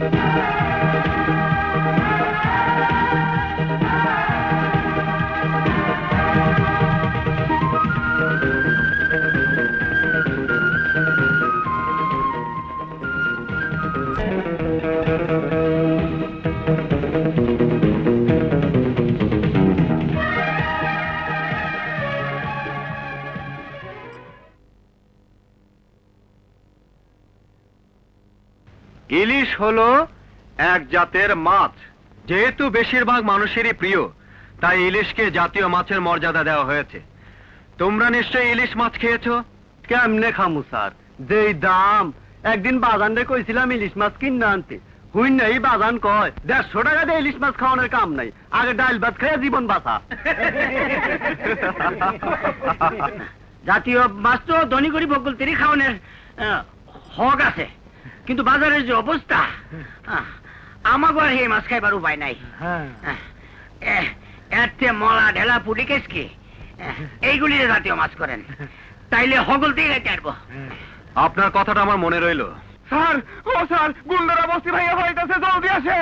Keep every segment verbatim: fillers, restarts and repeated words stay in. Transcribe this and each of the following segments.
ইলিশ হলো এক জাতের মাছ, যেহেতু বেশিরভাগ মানুষেরই প্রিয় তাই ইলিশকে জাতীয় মাছের মর্যাদা দেওয়া হয়েছে। তোমরা নিশ্চয়ই ইলিশ মাছ খেয়েছো? কেমনে খামু স্যার, যেই দাম। একদিন বাজানরে কইছিলাম ইলিশ মাছ কিনে আনতে, হুই নাই বাজান কয় দেড়শো টাকা দিয়ে ইলিশ মাছ খাওয়ানোর কাম নাই, আগে ডাল ভাত খেয়ে জীবন বাঁচা। জাতীয় মাছ তো ধনী গরিব ভোগলতেরই খাওয়ানোর হক আছে, কিন্তু বাজারের যে অবস্থা আমাকে আর এই মাছ খাইবার উপায় নাই। এতে মলা ঢেলা পুটি কেসকে এইগুলি জাতীয় মাছ করেন, তাইলে হগল দিয়ে গাইতে আসবো। আপনার কথাটা আমার মনে রইল। স্যার, ও স্যার, গুন্ডারা বস্তি ভাইয়া হইতেছে, জলদি আসেন।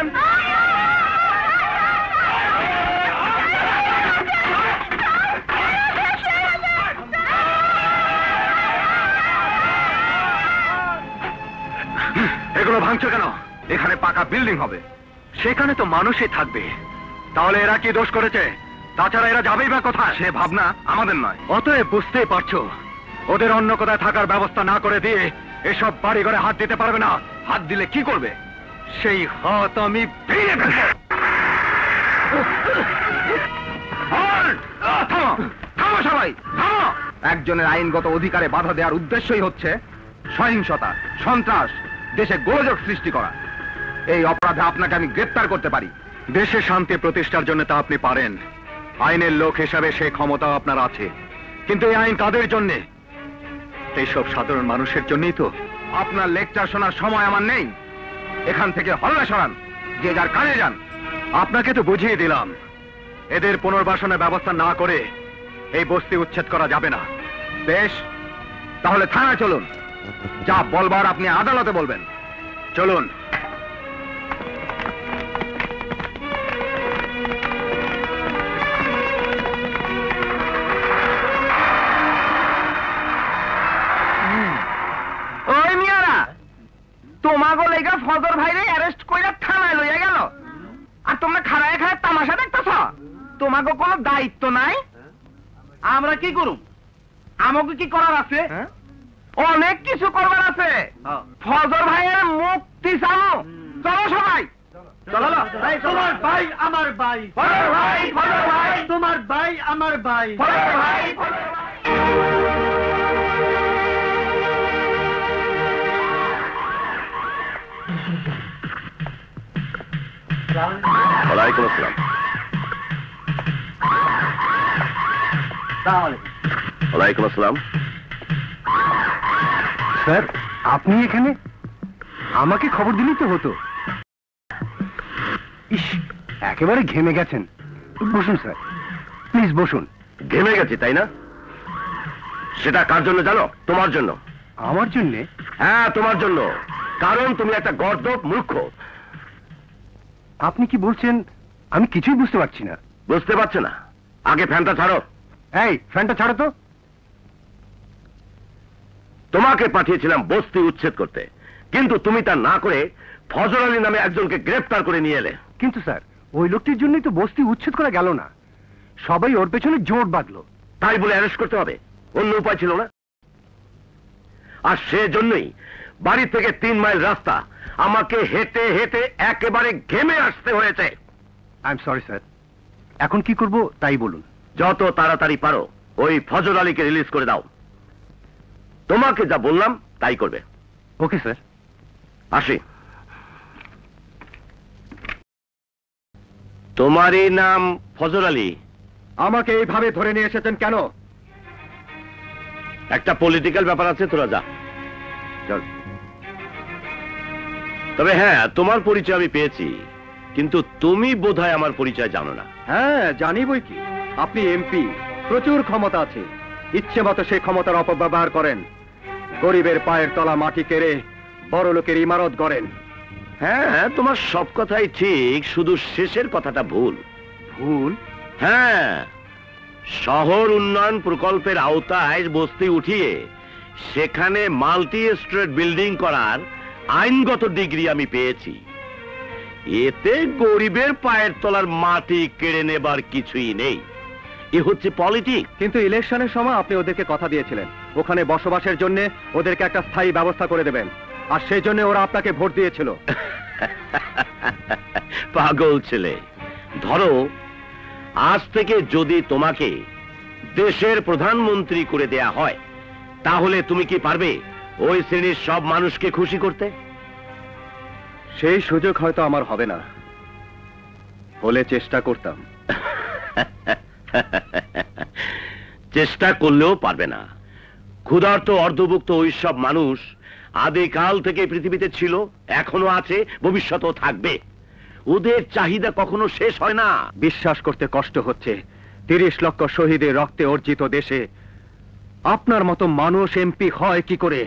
এগুলো ভাঙছো কেন? এখানে পাকা বিল্ডিং হবে, সেখানে তো মানুষই থাকবে, তাহলে এরা কি দোষ করেছে? তাছাড়া এরা যাবেই বা কোথায়? সে ভাবনা আমাদের নয়। অতএব বুঝতেই পারছো, ওদের অন্য কোথায় থাকার ব্যবস্থা না করে দিয়ে এসব বাড়ি ঘরে হাত দিতে পারবে না। হাত দিলে কি করবে? সেই হাত আমি ভেঙে ফেলবো। থামো, থামো সবাই, থামো। একজনের আইনগত অধিকারে বাধা দেওয়ার উদ্দেশ্যই হচ্ছে সহিংসতা, সন্ত্রাস, দেশে গোলযোগ সৃষ্টি করা। এই অপরাধে আপনাকে আমি গ্রেপ্তার করতে পারি। দেশে শান্তি প্রতিষ্ঠার জন্য তা আপনি পারেন, আইনের লোক হিসাবে সেই ক্ষমতা আপনার আছে, কিন্তু এই আইন কাদের জন্য? এইসব সাধারণ মানুষের জন্যই তো। আপনার লেকচার শোনার সময় আমার নেই, এখান থেকে হল্লা সরান, যে যার কাজে যান। আপনাকে তো বুঝিয়ে দিলাম, এদের পুনর্বাসনের ব্যবস্থা না করে এই বস্তি উচ্ছেদ করা যাবে না। বেশ, তাহলে থানায় চলুন, যা বলবার আপনি আদালতে বলবেন। চলুন। ওই মিয়ারা, তোমাগো লেগা ফজর ভাইরে অ্যারেস্ট কইরা থানায় লইয়া গেল, আর তোমরা খাড়ায় খাড়ায় তামাশা দেখতেছ? তোমাগো কোনো দায়িত্ব নাই? আমরা কি করুম? আমাকে কি করার আছে? অনেক কিছু করবার আছে। ফজর ভাইয়ের মুক্তি চাও। চলো সবাই, চলো। তোমার ভাই আমার ভাই, ফজর ভাই, ফজর ভাই, তোমার ভাই আমার ভাই, ফজর ভাই, ফজর ভাই। ওয়ালাইকুম আসসালাম। ওয়ালাইকুম আসসালাম। স্যার, আপনি এখানে? আমাকে খবর দিলেই তো হতো। ইস, একেবারে ঘেমে গেছেন। বসুন স্যার, প্লিজ বসুন। ঘেমে গেছি তাই না? সেটা কার জন্য জানো? তোমার জন্য। আমার জন্যে? হ্যাঁ, তোমার জন্য, কারণ তুমি একটা গর্দভ মূর্খ। আপনি কি বলছেন? আমি কিছুই বুঝতে পারছি না। বুঝতে পারছো না? আগে ফ্যানটা ছাড়ো। এই, ফ্যানটা ছাড়ো তো। তোমাকে পাঠিয়েছিলাম বস্তি উচ্ছেদ করতে, কিন্তু তুমি তা না করে ফজর আলী নামে একজনকে গ্রেফতার করে নিয়ে এলে। কিন্তু স্যার, ওই লোকটির জন্যই তো বস্তি উচ্ছেদ করা গেল না, সবাই ওর পেছনে জোট বাঁধলো। তাই বলে অ্যারেস্ট করতে হবে? অন্য উপায় ছিল না? আর সেজন্যই বাড়ি থেকে তিন মাইল রাস্তা আমাকে হেঁটে হেঁটে একেবারে ঘেমে আসতে হয়েছে। I am sorry sir. এখন কি করব তাই বলুন। যত তাড়াতাড়ি পারো ওই ফজর আলীকে রিলিজ করে দাও। তোমাকে যা বললাম তাই করবে। Okay sir. আসি। তোমারই নাম ফজর আলী? আমাকে এইভাবে ধরে নিয়ে এসেছেন কেন? একটা পলিটিক্যাল ব্যাপার আছে, তোরা যা। চল। তবে হ্যাঁ, তোমার পরিচয় আমি পেয়েছি, কিন্তু তুমি বোধহয় আমার পরিচয় জানো না। হ্যাঁ, জানি বই কি। আপনি এমপি, প্রচুর ক্ষমতা আছে, ইচ্ছে মতো সেই ক্ষমতার অপব্যবহার করেন। গরিবের পায়ের তলা মাটি কেড়ে বড় লোকের ইমারত গড়েন। হ্যাঁ, তোমার সব কথাই ঠিক, শুধু শেষের কথাটা ভুল। ভুল? হ্যাঁ, শহর উন্নয়ন প্রকল্পের আওতায় বস্তি উঠিয়ে সেখানে মাল্টি স্ট্রেট বিল্ডিং করার আইনগত ডিগ্রি আমি পেয়েছি। এতে গরিবের পায়ের তলার মাটি কেড়ে নেবার কিছুই নেই। এ হচ্ছে পলিটিক্স। কিন্তু ইলেকশনের সময় আপনি ওদেরকে কথা দিয়েছিলেন ওখানে বসবাসের জন্য ওদেরকে একটা স্থায়ী ব্যবস্থা করে দেবেন, আর সেই জন্য ওরা আপনাকে ভোট দিয়েছিল। পাগল ছেলে, ধরো আজ থেকে যদি তোমাকে দেশের প্রধানমন্ত্রী করে দেয়া হয়, তাহলে তুমি কি পারবে ওই শ্রেণীর সব মানুষকে খুশি করতে? সেই সুযোগ হয়তো আমার হবে না, হলে চেষ্টা করতাম। চেষ্টা করলেও পারবে না। ক্ষুধার্ত অর্ধভুক্ত ওই সব মানুষ আদিকাল থেকে পৃথিবীতে ছিল, এখনো আছে, ভবিষ্যতেও থাকবে। ওদের চাহিদা কখনো শেষ হয় না। বিশ্বাস করতে কষ্ট হচ্ছে, তিরিশ লক্ষ শহীদের রক্তে অর্জিত দেশে আপনার মতো মানুষ এমপি হয় কি করে?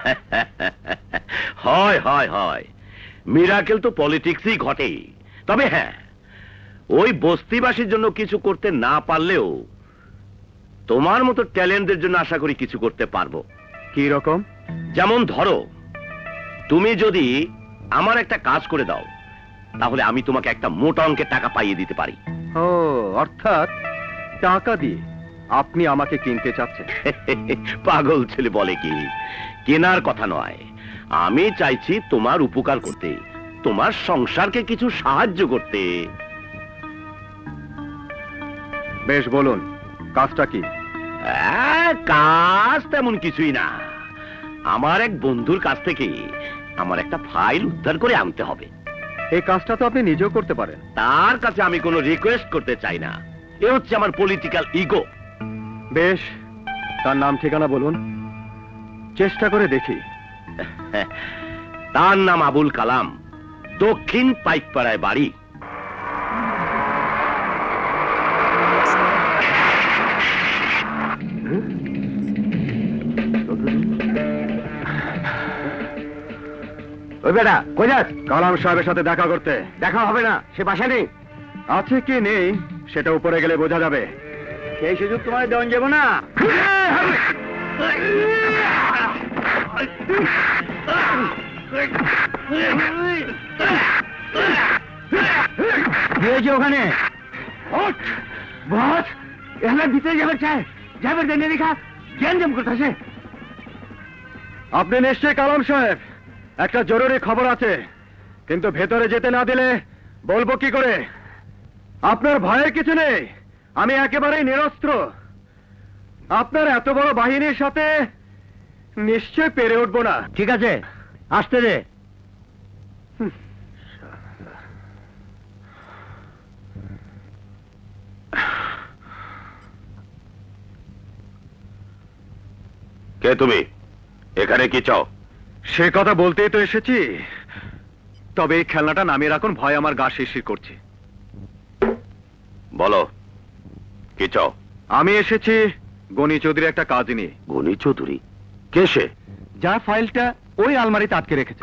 হয় হয় হয় মিরাকেল তো পলিটিক্সই ঘটে। তবে হ্যাঁ, ওই বস্তিবাসীর জন্য কিছু করতে না পারলেও তোমার মতো ট্যালেন্টদের জন্য আশা করি কিছু করতে পারবো। কি রকম? যেমন ধরো, তুমি যদি আমার একটা কাজ করে দাও, তাহলে আমি তোমাকে একটা মোটা অঙ্কের টাকা পাইয়ে দিতে পারি। ও, অর্থাৎ টাকা দিয়ে আপনি আমাকে কিনতে চাচ্ছেন? পাগল ছেলে বলে কি, কেনার কথা নয়, আমি চাইছি তোমার উপকার করতে, তোমার সংসারকে কিছু সাহায্য করতে। বেশ, বলুন কাজটা কি? আহ, কাজ তেমন কিছুই না। আমার এক বন্ধুর কাছ থেকে আমার একটা ফাইল উদ্ধার করে আনতে হবে। এই কাজটা তো আপনি নিজেও করতে পারেন। তার কাছে আমি কোনো রিকোয়েস্ট করতে চাই না, এ হচ্ছে আমার পলিটিক্যাল ইগো। বেশ, তার নাম ঠিকানা বলুন, চেষ্টা করে দেখি। তার নাম আবুল কালাম, দক্ষিণ পাইকপাড়ায় বাড়ি। ওই বেটা, কই যাস? কালাম সাহেবের সাথে দেখা করতে। দেখা হবে না, সে বাসায় নেই। আছে কি নেই সেটা উপরে গেলে বোঝা যাবে। সেই সুযোগ তোমার দেওয়া যাবে না। দিয়েছে ওখানে বস, এখানে দিতে যাবে চায়, যাবে দেনে দেখা জ্ঞান জম করতেছে। আপনি নিশ্চয়ই কালাম সাহেব, একটা জরুরি খবর আছে, কিন্তু ভেতরে যেতে না দিলে বলবো কি করে? আপনার ভয়ের কিছু নেই, আমি একেবারেই নিরস্ত্র। আপনার এত বড় বাহিনীর সাথে নিশ্চয় পেরে উঠবো না। ঠিক আছে, আসতে দে। কে তুমি? এখানে কি চাও? সে কথা বলতেই তো এসেছি, তবে এই খেলনাটা নামিয়ে রাখুন, ভয় আমার গা শিরশির করছে। বলো, কি চাও? আমি এসেছি গনি চৌধুরী একটা কাজ নিয়ে। গনি চৌধুরী? কে সে? যার ফাইলটা ওই আলমারিতে আটকে রেখেছে।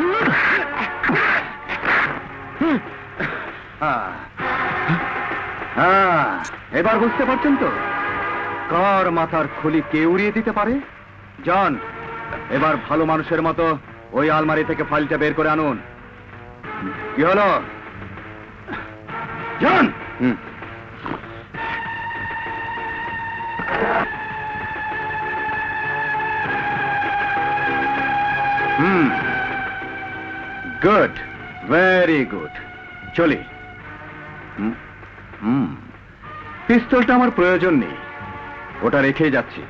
হ্যাঁ, হ্যাঁ, এবার বুঝতে পারছেন তো কার মাথার খুলি কে উড়িয়ে দিতে পারে? জন, এবার ভালো মানুষের মতো ওই আলমারি থেকে ফাইলটা বের করে আনুন। কি হলো? জন! হুম। হুম, গুড, ভেরি গুড। চলি। হুম, হুম, পিস্তলটা আমার প্রয়োজন নেই, ওটা রেখেই যাচ্ছি।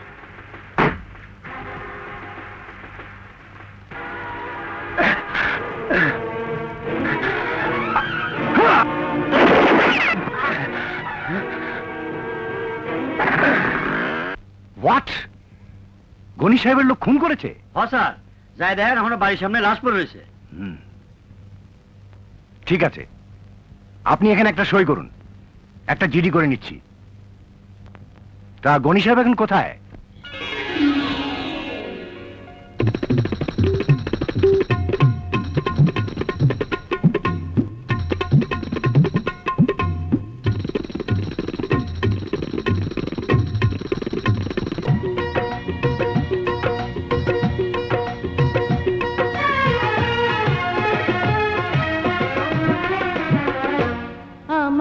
হোয়াট? গনি সাহেবের লোক খুন করেছে? হ স্যার, যাই দেখেন এখন বাড়ির সামনে লাশ পড়ে রয়েছে। হুম, ঠিক আছে, আপনি এখানে একটা সই করুন, একটা জিডি করে নিচ্ছি। তা গনি সাহেব এখন কোথায়?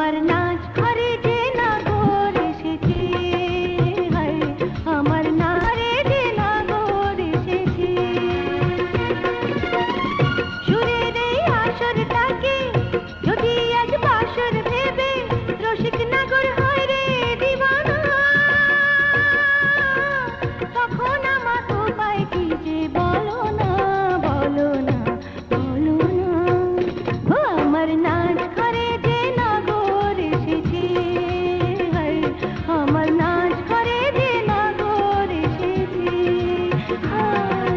আমার নাচ ঘরে যে নাগর এসেছে, হায় আমার নারে যে নাগর এসেছে। সুরের এই আসরটাকে যদি আজ বাসর ভেবে রসিক নাগর হয় রে দিবানা, তখন আমার উপায় কি যে বলো না, বলো না, বলো না। ও আমার নাচ ঘরে যে নাগর এসেছে, হায় আমার নাচ ঘরে যে নাগর এসেছে, হায়।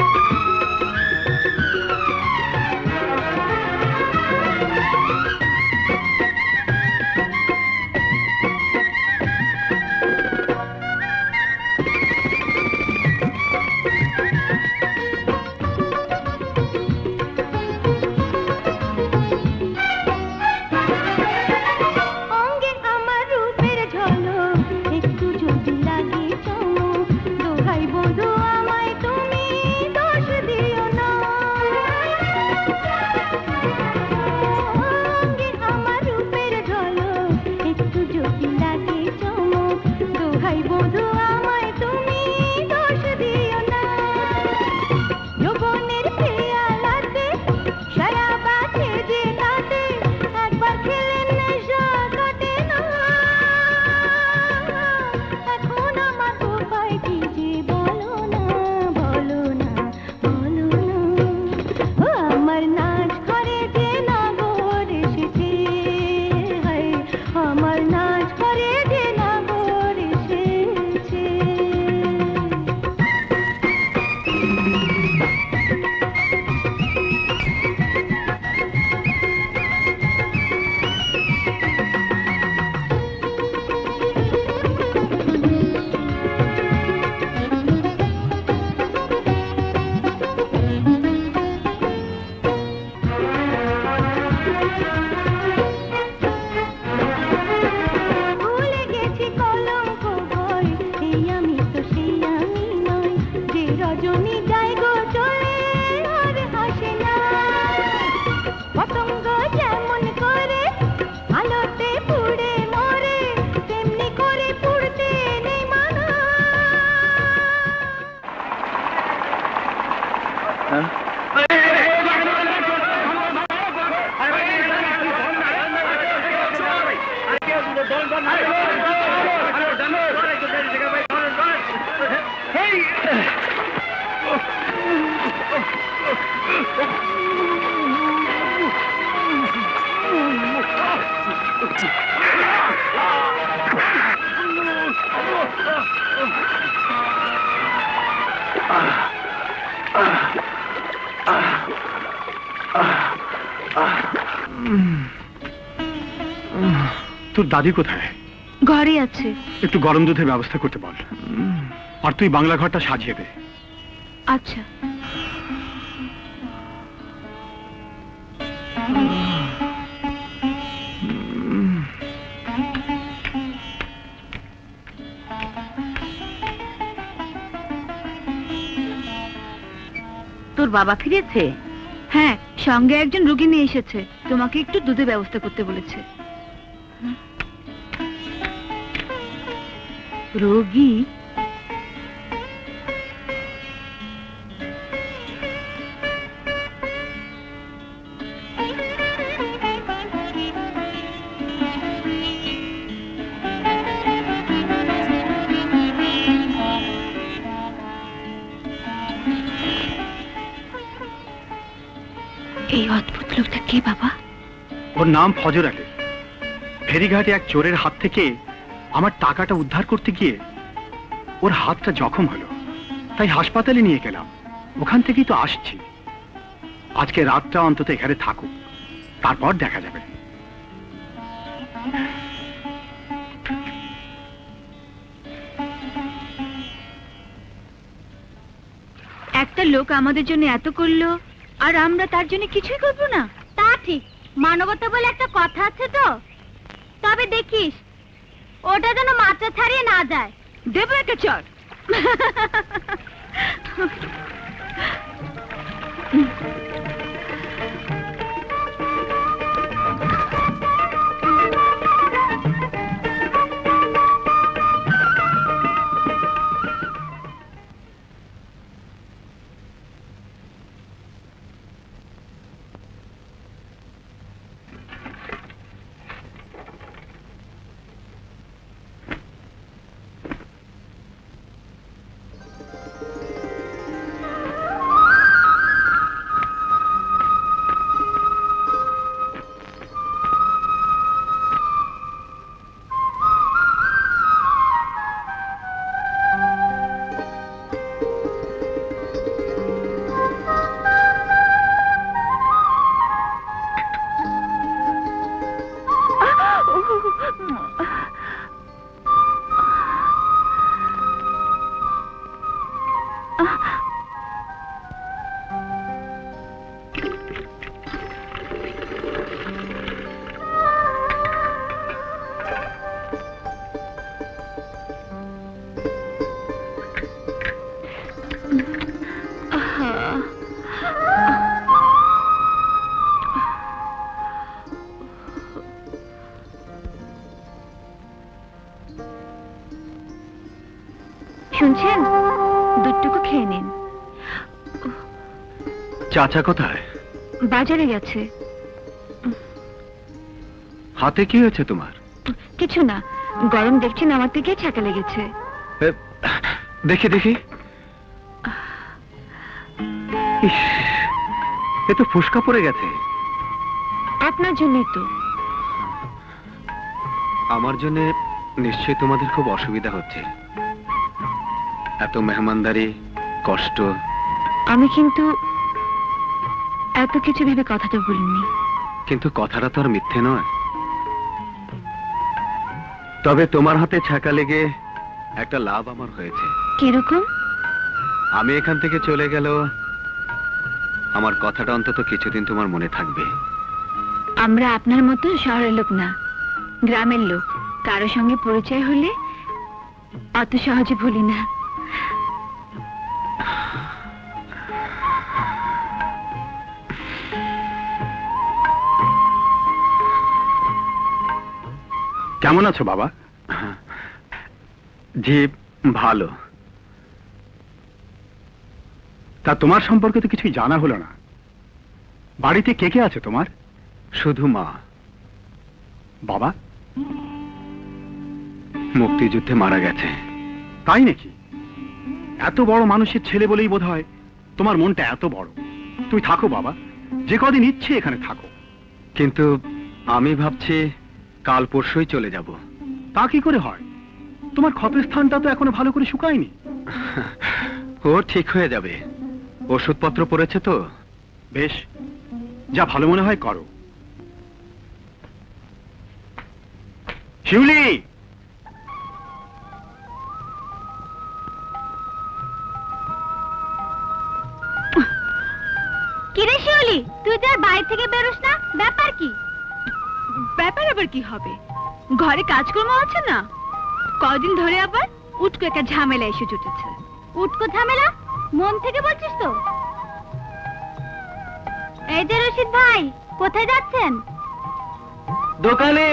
অঙ্গে আমার রূপের ঝলক একটু যদি লাগে চমক, দোহাই বন্ধু আমায় তুমি দোষ দিও না। অঙ্গে আমার রূপের ঝলক একটু যদি লাগে চমক, দোহাই বন্ধু আমায় তুমি দোষ দিও না। যৌবনের পেয়ালাতে শরাব আছে যে তাতে, একবার খেলে নেশা কাটে না। এখন আমার উপায় কি যে বলো না, বলো না, বলো না। ও আমার নাচ ঘরে যে নাগর এসেছে, হায় আমার নাচ ঘরে যে নাগর এসেছে। ভুলে গেছি কলঙ্ক ভয়, এই আমি তো সেই আমি নই, যে রজনী যায় গো চলে আর হাসে না। পতঙ্গ যেমন করে আলোতে পুড়ে মরে, তেমনি করে পুড়তে নেই মানা। তোর দাদি কোথায়? ঘরে আছে। একটু গরম দুধের ব্যবস্থা করতে বল, আর তুই বাংলা ঘরটা সাজিয়ে দে। আচ্ছা। তোর বাবা ফিরেছে? হ্যাঁ, সঙ্গে একজন রোগী নিয়ে এসেছে, তোমাকে একটু দুধের ব্যবস্থা করতে বলেছে। রোগী? এই অদ্ভুত লোকটা কে বাবা? ওর নাম ফজর আলী। ফেরিঘাটে এক চোরের হাত থেকে আমার টাকাটা উদ্ধার করতে গিয়ে ওর হাতটা জখম হলো, তাই হাসপাতালে নিয়ে গেলাম। ওখান থেকেই তো আসছি। আজকে রাতটা অন্তত এখানে থাকুক, তারপর দেখা যাবে। একটা লোক আমাদের জন্য এত করলো, আর আমরা তার জন্য কিছুই করবো না? তা ঠিক, মানবতা বলে একটা কথা আছে তো। তবে দেখিস ওটা যেন মাত্রা ছাড়িয়ে না যায়। দেবো একটা চট। শুনছেন? দুধটুকু খেয়ে নিন। চাচা কোথায়? বাজারে গেছে। হাতে কি হয়েছে তোমার? কিছু না, গরম দেখছেন আমার থেকে ছাকা লেগেছে। এ, দেখি দেখি। ইস, এ তো ফুসকা পড়ে গেছে। আপনার জন্যই তো। আমার জন্য নিশ্চয়ই তোমাদের খুব অসুবিধা হচ্ছে, এত মেহমানদারি, কষ্ট। আমি কিন্তু এত কিছু ভেবে কথাটা বলিনি। কিন্তু কথাটা তো আর মিথ্যে নয়। তবে তোমার হাতে ছাকা লেগে একটা লাভ আমার হয়েছে। কিরকম? আমি এখান থেকে চলে গেল আমার কথাটা অন্তত কিছুদিন তোমার মনে থাকবে। আমরা আপনার মতো শহরের লোক না, গ্রামের লোক। কারো সঙ্গে পরিচয় হলে অত সহজে ভুলি না। কেমন আছো বাবা? জি ভালো। তা তোমার সম্পর্কে তো কিছুই জানা হলো না। বাড়িতে কে কে আছে তোমার? শুধু মা। বাবা মুক্তিযুদ্ধে মারা গেছে। তাই নাকি? এত বড় মানুষের ছেলে বলেই বোধ হয় তোমার মনটা এত বড়। তুমি থাকো বাবা, যে কদিন ইচ্ছে এখানে থাকো। কিন্তু আমি ভাবছি কাল পরশুই চলে যাব। তা কি করে হয়? তোমার ক্ষতের স্থানটা তো এখনো ভালো করে শুকায়নি। ও ঠিক হয়ে যাবে, ওষুধপত্র পড়েছে তো। বেশ, যা ভালো মনে হয় করো। শিউলি, কিরে শিউলি, তুই তো আর বাইরে থেকে বেরোস না, ব্যাপার কি? ব্যাপার আবার কি হবে? ঘরে কাজকর্ম আছে না? কদিন ধরে আবার উটকো একটা ঝামেলা এসে জুটেছে। উটকো ঝামেলা? মন থেকে বলছিস তো? এই যে রশিদ ভাই, কোথায় যাচ্ছেন? দোকানে।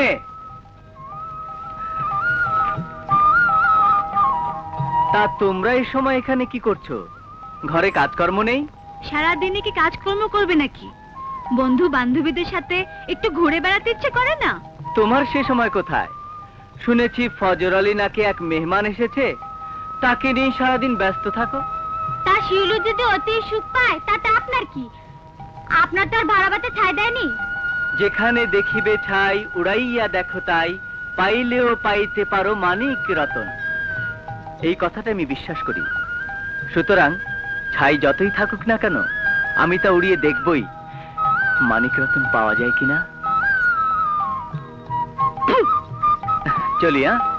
তা তোমরা এই সময় এখানে কি করছো? ঘরে কাজকর্ম নেই? সারাদিনে কি কাজকর্ম করবে নাকি? বন্ধু বান্ধবীদের সাথে একটু ঘুরে বেড়াতে ইচ্ছে করে না? তোমার সে সময় কোথায়? শুনেছি ফজর আলী নাকি এক মেহমান এসেছে, তাকে নিয়ে সারাদিন ব্যস্ত থাকো। তা শিউলি যদি অতি সুখ পায় তাতে আপনার কি? আপনার তো আর ভাড়াবাতে ছাই দেয়নি। যেখানে দেখিবে ছাই উড়াইয়া দেখো তাই, পাইলেও পাইতে পারো মানিক রতন। এই কথাটা আমি বিশ্বাস করি। সুতরাং ছাই যতই থাকুক না কেন, আমি তা উড়িয়ে দেখবই মানিক রতন পাওয়া যায় কিনা। চলি। হ্যাঁ,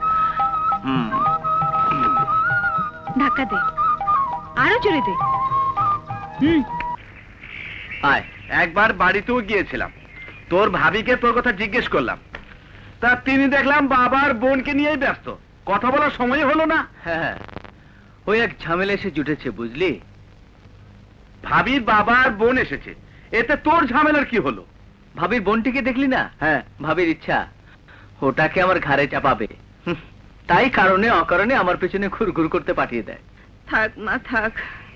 ধাক্কা দে, আরো জোরে দে। হুম, আয়। একবার বাড়িতেও গিয়েছিলাম, তোর ভাবিকে তোর কথা জিজ্ঞেস করলাম, তা তিনি দেখলাম বাবার বোনকে নিয়েই ব্যস্ত, কথা বলার সময় হলো না। হ্যাঁ, ওই এক ঝামেলা এসে জুটেছে, বুঝলি? ভাবির বাবার বোন এসেছে, এতে তোর ঝামেলার কি হলো? ভাবির বোনটিকে দেখলি না? হ্যাঁ, ভাবির ইচ্ছা ওটাকে আমার ঘাড়ে চাপাবে। হুঁ, তাই কারণে অকারণে আমার পেছনে ঘুরঘুর করতে পাঠিয়ে দেয়। থাক মা থাক,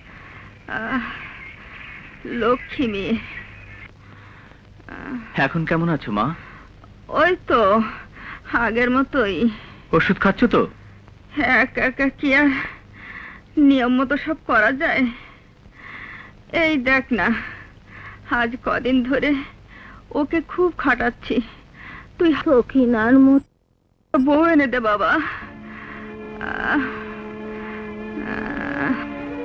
লক্ষ্মী মেয়ে। এখন কেমন আছো মা? ওই তো আগের মতোই। ওষুধ খাচ্ছ তো? একা একা কি আর নিয়ম মতো সব করা যায়? এই দেখ না, আজ কদিন ধরে ওকে খুব খাটাচ্ছি। তুই সখিনার মতো বউ এনে দে বাবা। আহ, আহ,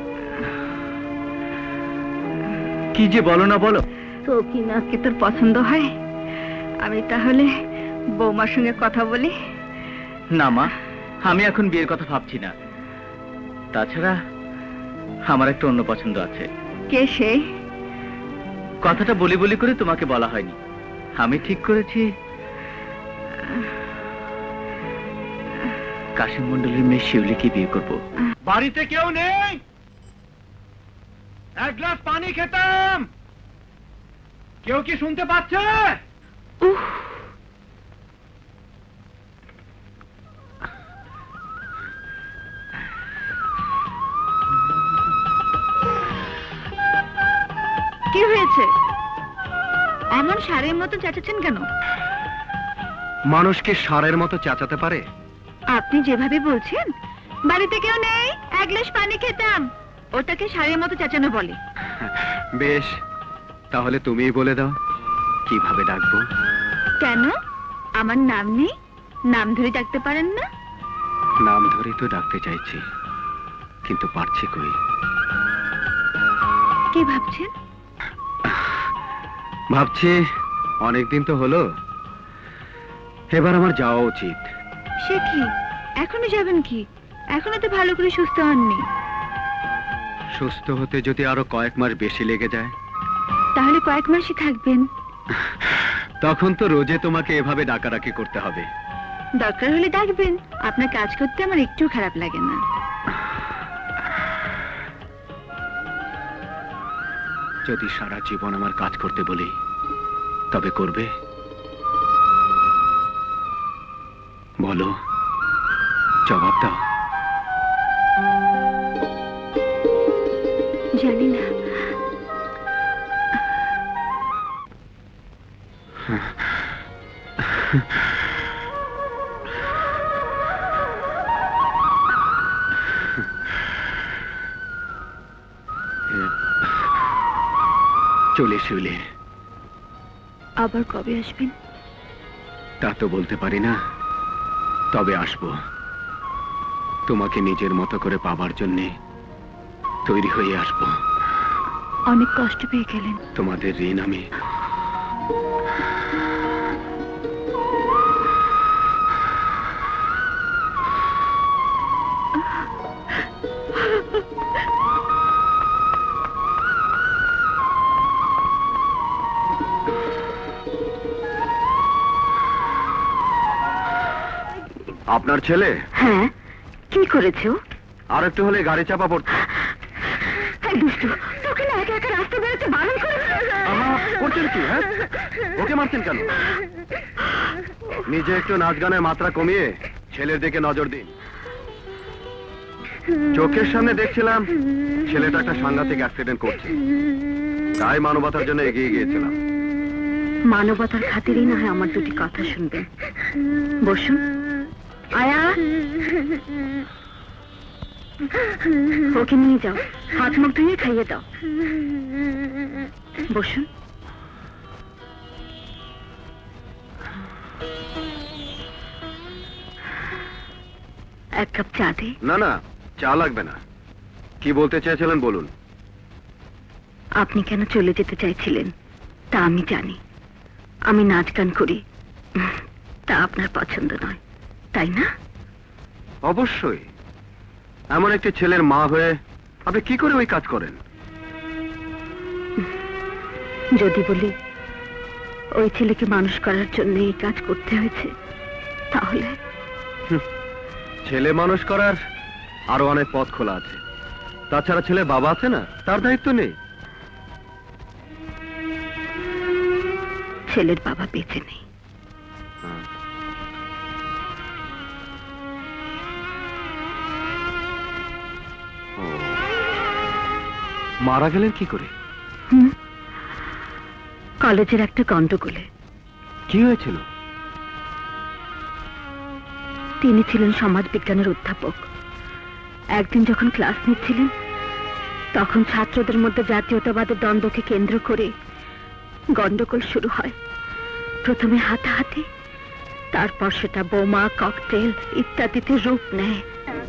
কি যে বলো না বলো। সখিনাকে তোর পছন্দ হয়? আমি তাহলে বৌমার সঙ্গে কথা বলি। না মা, আমি এখন বিয়ের কথা ভাবছি না। তাছাড়া আমার একটা অন্য পছন্দ আছে। কে সে? কথাটা বলি বলি করে তোমাকে বলা হয়নি। আমি ঠিক করেছি কাশিম মন্ডলের মেয়ে শিউলিকে বিয়ে করব। বাড়িতে কেউ নেই? এক গ্লাস পানি খেতাম, কেউ কি শুনতে পাচ্ছে? উফ, সারের মতো চেঁচাচ্ছেন কেন? মানুষকে ষাঁড়ের মতো চেঁচাতে পারে? আপনি যেভাবে বলছেন, বাড়িতে কেউ নেই, এক গ্লাস পানি খেতাম, ওটাকে সারের মতো চেঁচানো বলে। বেশ, তাহলে তুমিই বলে দাও কিভাবে ডাকবো। কেন? আমার নাম নেই? নাম ধরে ডাকতে পারেন না? নাম ধরেই তো ডাকতে চাইছি, কিন্তু পারছি কই। কি ভাবছেন? ভাবছি অনেকদিন তো হলো, এবার আমার যাওয়া উচিত। সে কি, এখনো যাবেন কি? এখনো তো ভালো করে সুস্থ হননি। সুস্থ হতে যদি আরো কয়েক মাস বেশি লেগে যায়, তাহলে কয়েক মাসই থাকবেন। তখন তো রোজে তোমাকে এভাবে ডাকাডাকি করতে হবে। দরকার হলে ডাকবেন, আপনার কাজ করতে আমার একটু খারাপ লাগে না। যদি সারা জীবন আমার কাজ করতে বলি, তবে করবে? বলো, জবাব দাও। জানি না। চলে শিউলি, আবার কবে আসবেন? তা তো বলতে পারি না, তবে আসবো। তোমাকে নিজের মতো করে পাবার জন্যে তৈরি হয়ে আসবো। অনেক কষ্ট পেয়ে গেলেন। তোমাদের ঋণ আমি আপনার ছেলে? হ্যাঁ, কি করেছে ও? আর একটু হলে গাড়ি চাপা পড়তো। দুষ্টু, তোকে না একা একা রাস্তা বেরোতে বারণ করে। করছেন কি? হ্যাঁ, ওকে মারছেন কেন? নিজে একটু নাচ গানের মাত্রা কমিয়ে ছেলের দিকে নজর দিন। চোখের সামনে দেখছিলাম ছেলেটা একটা সাংঘাতিক অ্যাক্সিডেন্ট করছে, তাই মানবতার জন্য এগিয়ে গিয়েছিলাম। মানবতার খাতিরেই না হয় আমার দুটি কথা শুনবেন। বসুন। আয়া, ওকে নিয়ে যাও, হাত মুখ ধুয়ে খাইয়ে দাও। বসুন। এক কাপ চা দে। না না, চা লাগবে না। কি বলতে চেয়েছিলেন বলুন। আপনি কেন চলে যেতে চাইছিলেন তা আমি জানি। আমি নাচ গান করি, তা আপনার পছন্দ নয়, তাই না? অবশ্যই। এমন একটি ছেলের মা হয়ে আপনি কি করে ওই কাজ করেন? যদি বলি ওই ছেলেকে মানুষ করার জন্য এই কাজ করতে হয়েছে, তাহলে ছেলে মানুষ করার আরো অনেক পথ খোলা আছে। তাছাড়া ছেলে বাবা আছে না, তার দায়িত্ব নেই? ছেলের বাবা বেঁচে নেই। মারা গেলেন কি করে? হুম, কলেজের একটা গন্ডগোলে। কি হয়েছিল? তিনি ছিলেন সমাজ বিজ্ঞানের অধ্যাপক। একদিন যখন ক্লাস নিচ্ছিলেন, তখন ছাত্রদের মধ্যে জাতীয়তাবাদের দ্বন্দ্বকে কেন্দ্র করে গন্ডগোল শুরু হয়। প্রথমে হাতাহাতি, তারপর সেটা বোমা, ককটেল ইত্যাদিতে রূপ নেয়।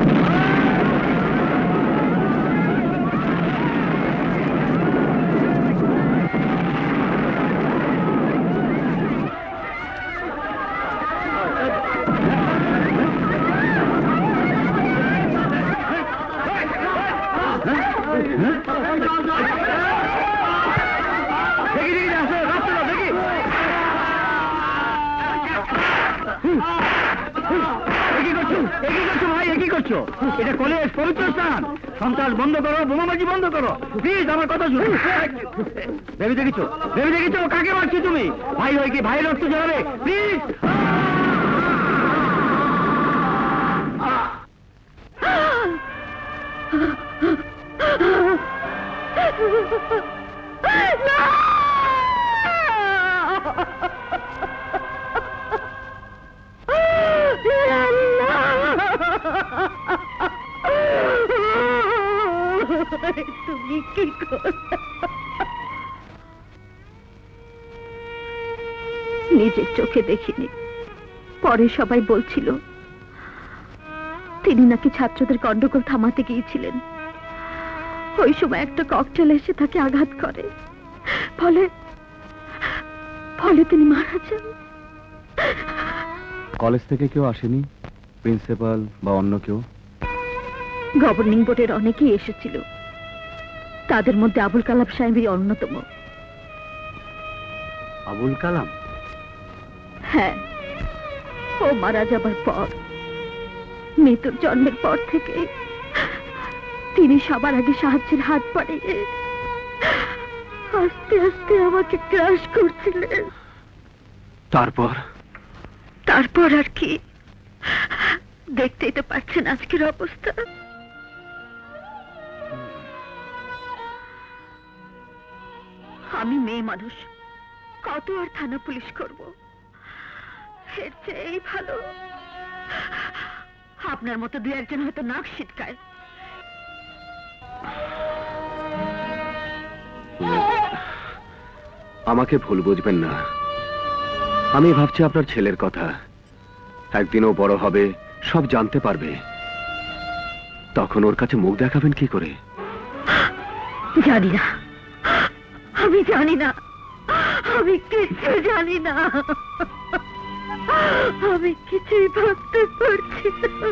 এটা কলেজ, পবিত্র স্থান। সন্ত্রাস বন্ধ করো, বোমাবাজি বন্ধ করো, প্লিজ আমার কথা শুনো। ভেবে দেখেছো, ভেবে দেখেছো কাকে মারছি তুমি? ভাই হয়ে কি ভাই রক্ত ঝরাবে? প্লিজ। কি করব? নিজের চোখে দেখিনি, পরে সবাই বলছিল তিনি নাকি ছাত্রদের গন্ডগোল থামাতে গিয়েছিলেন। ওই সময় একটা ককটেল এসে তাকে আঘাত করে, ফলে ফলে তিনি মারা যান। কলেজ থেকে কেউ আসেনি, প্রিন্সিপাল বা অন্য কেউ? গভর্নিং বোর্ডের অনেকেই এসেছিল, তাদের মধ্যে আবুল কালাম সাহেবই অন্যতম। আবুল কালাম? হ্যাঁ, ও মারা যাবার পর, মৃত্যুর জন্মের পর থেকে তিনি সবার আগে সাহায্যের হাত বাড়িয়ে আস্তে আস্তে আমাকে ক্রাশ করছিলেন। তারপর? তারপর আর কি, দেখতেই তো পাচ্ছেন আজকের অবস্থা। আমি মেয়ে মানুষ, কত আর থানা পুলিশ করব, এর চেয়েই ভালো আপনার মতো দু একজন হয়তো নাক ছিটকায়। আমাকে ভুল বুঝবেন না, আমি ভাবছি আপনার ছেলের কথা। একদিনও বড় হবে, সব জানতে পারবে, তখন ওর কাছে মুখ দেখাবেন কি করে? জানি না, আমি জানি না, আমি কিচ্ছু জানি না, আমি কিছুই ভাবতে পারছি না।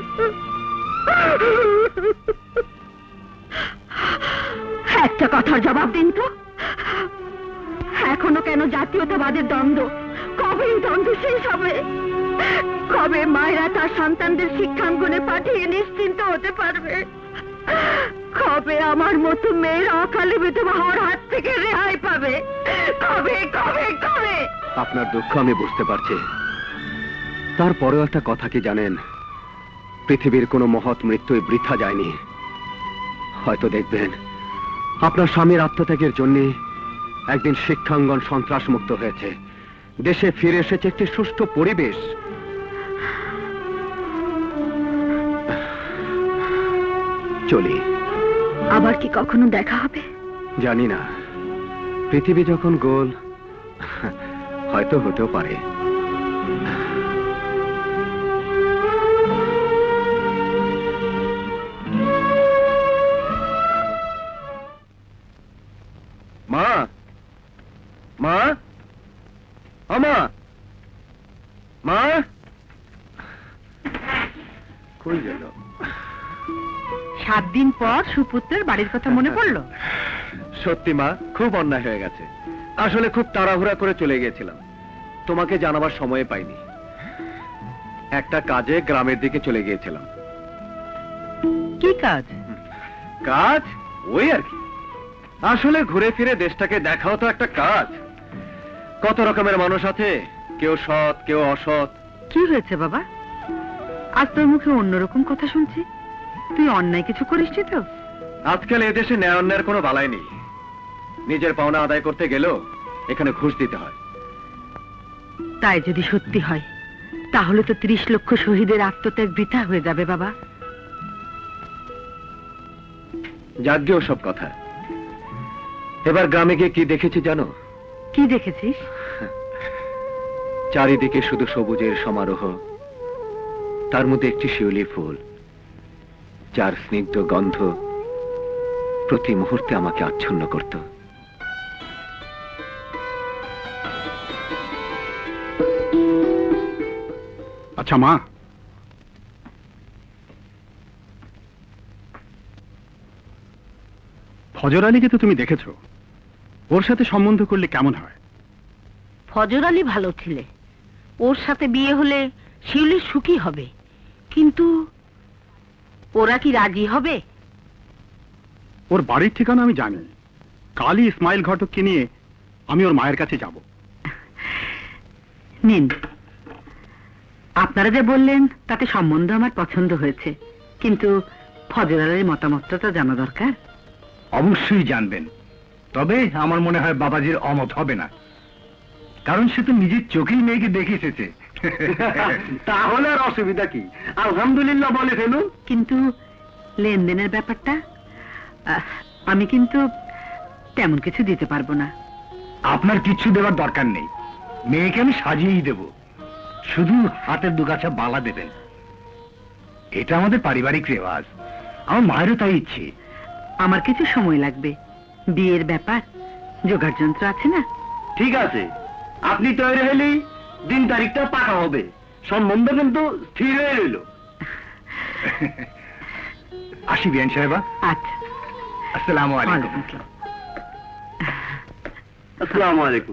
একটা কথার জবাব দিন তো, এখনো কেন জাতীয়তাবাদের দ্বন্দ্ব? কবে এই দ্বন্দ্ব শেষ হবে? কবে মায়েরা তার সন্তানদের শিক্ষাঙ্গনে পাঠিয়ে নিশ্চিন্ত হতে পারবে? কবে আমার মতো মেয়েরা অকালে বিধবা হওয়ার হাত থেকে রেহাই পাবে? কবে কবে কবে? আপনার দুঃখ আমি বুঝতে পারছি, তারপরেও একটা কথা কি জানেন, পৃথিবীর কোনো মহৎ মৃত্যুই বৃথা যায়নি। হয়তো দেখবেন আপনার স্বামীর আত্মত্যাগের জন্য একদিন শিক্ষাঙ্গন সন্ত্রাস মুক্ত হয়েছে, দেশে ফিরে এসেছে একটি সুষ্ঠু পরিবেশ। চলি। আবার কি কখনো দেখা হবে? জানি না, পৃথিবী যখন গোল, হয়তো হতেও পারে। মা, মা, আমা, মা, কই গেল? সাত দিন পর সুপুত্রের বাড়ির কথা মনে পড়লো? সত্যি মা, খুব অন্যায় হয়ে গেছে। আসলে খুব তাড়াহুড়া করে চলে গিয়েছিলাম, তোমাকে জানাবার সময় পাইনি। একটা কাজে গ্রামের দিকে চলে গিয়েছিলাম। কি কাজ? কাজ ওই আর কি, আসলে ঘুরে ফিরে দেশটাকে দেখাও তো একটা কাজ। কত রকমের মানুষ আছে, কেউ সৎ কেউ অসৎ। কি হয়েছে বাবা, আজ তোর মুখে অন্যরকম কথা শুনছি? তুই অন্যায় কিছু করিসনি তো? আজকাল এদেশে ন্যায় অন্যায়ের কোনো বালাই নেই, নিজের পাওনা আদায় করতে গেলেও এখানে ঘুষ দিতে হয়। তাই যদি সত্যি হয়, তাহলে তো ত্রিশ লক্ষ শহীদের আত্মত্যাগ বৃথা হয়ে যাবে বাবা। যাজ্ঞে ওসব কথা। এবার গ্রামে গিয়ে কি দেখেছি জানো? কি দেখেছিস? চারিদিকে শুধু সবুজের সমারোহ, তার মধ্যে একটি শিউলি ফুল, যার স্নিগ্ধ গন্ধ প্রতি মুহূর্তে আমাকে আচ্ছন্ন করত। আচ্ছা মা, ফজর আলীকে তো তুমি দেখেছো, ওর সাথে সম্বন্ধ করলে কেমন হয়? ফজর আলী ভালো ছেলে, ওর সাথে বিয়ে হলে শিউলির সুখী হবে, কিন্তু ওরা কি রাজি হবে? ওর বাড়ির ঠিকানা আমি জানি, কালই ইসমাইল ঘটককে নিয়ে আমি ওর মায়ের কাছে যাব। নিন, আপনারা যে বললেন তাতে সম্বন্ধ আমার পছন্দ হয়েছে, কিন্তু ফজর আলীর মতামতটা তো জানা দরকার। অবশ্যই জানবেন, তবে আমার মনে হয় বাবাজির অমত হবে না, কারণ সে তো নিজের চোখেই মেয়েকে দেখে এসেছে। তাহলে আর অসুবিধা কি, আলহামদুলিল্লাহ বলে ফেলুন। কিন্তু লেনদেনের ব্যাপারটা, আহ, আমি কিন্তু তেমন কিছু দিতে পারবো না। আপনার কিচ্ছু দেওয়ার দরকার নেই, মেয়েকে আমি সাজিয়েই দেব, শুধু হাতের দুগাছা বালা দেবেন। এটা আমাদের পারিবারিক রেওয়াজ, আমার মায়েরও তাই ইচ্ছে। আমার কিছু সময় লাগবে, বিয়ের ব্যাপার, জোগাড় যন্ত্র আছে না। ঠিক আছে, আপনি তৈরি হলেই দিন তারিখটা পাকা হবে, সম্বন্ধ কিন্তু স্থির হয়ে রইল। আসি বিয়ান সাহেবা। আচ্ছা, আসসালামু আলাইকুম। ওয়ালাইকুম আসসালাম। আসসালামু আলাইকুম।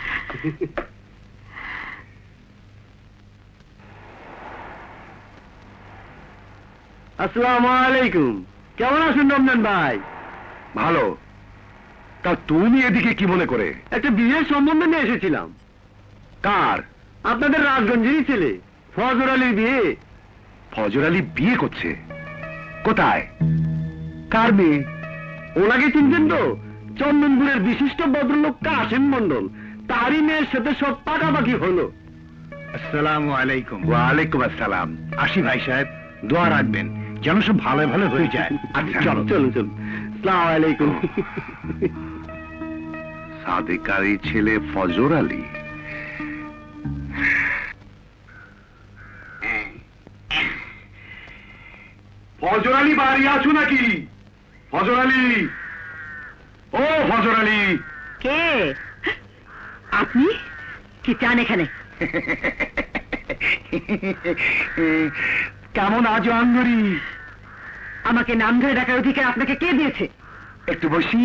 আসসালামু আলাইকুম। কেমন আছেন রমজান ভাই? ভালো। তা তুমি এদিকে কি মনে করে? একটা বিয়ের সম্বন্ধ নিয়ে এসেছিলাম। কার? আপনাদের রাজগঞ্জেরই ছেলে ফজর আলীর বিয়ে। ফজর আলী বিয়ে করছে? কোথায়? কার মেয়ে? ওনাকে চিনছেন তো? চন্দনপুরের বিশিষ্ট ভদ্রলোক কাসেম মন্ডল, তারই মেয়ের সাথে সব পাকাপাকি হলো। আসসালামু আলাইকুম। ওয়ালাইকুম আসসালাম। আসি ভাই সাহেব, দোয়া রাখবেন যেন সব ভালো ভালো হয়ে যায়। আচ্ছা চলো চলুন চলুন। আসসালামু আলাইকুম। সাদেকারি ছেলে ফজর আলী। ফজর আলী বাড়ি আছো নাকি? ফজর আলী, ও ফজর আলী। কে আপনি? কি চান এখানে? কেমন আছো আঙ্গুরি? আমাকে নাম ধরে ডাকার অধিকার আপনাকে কে দিয়েছে? একটু বসি।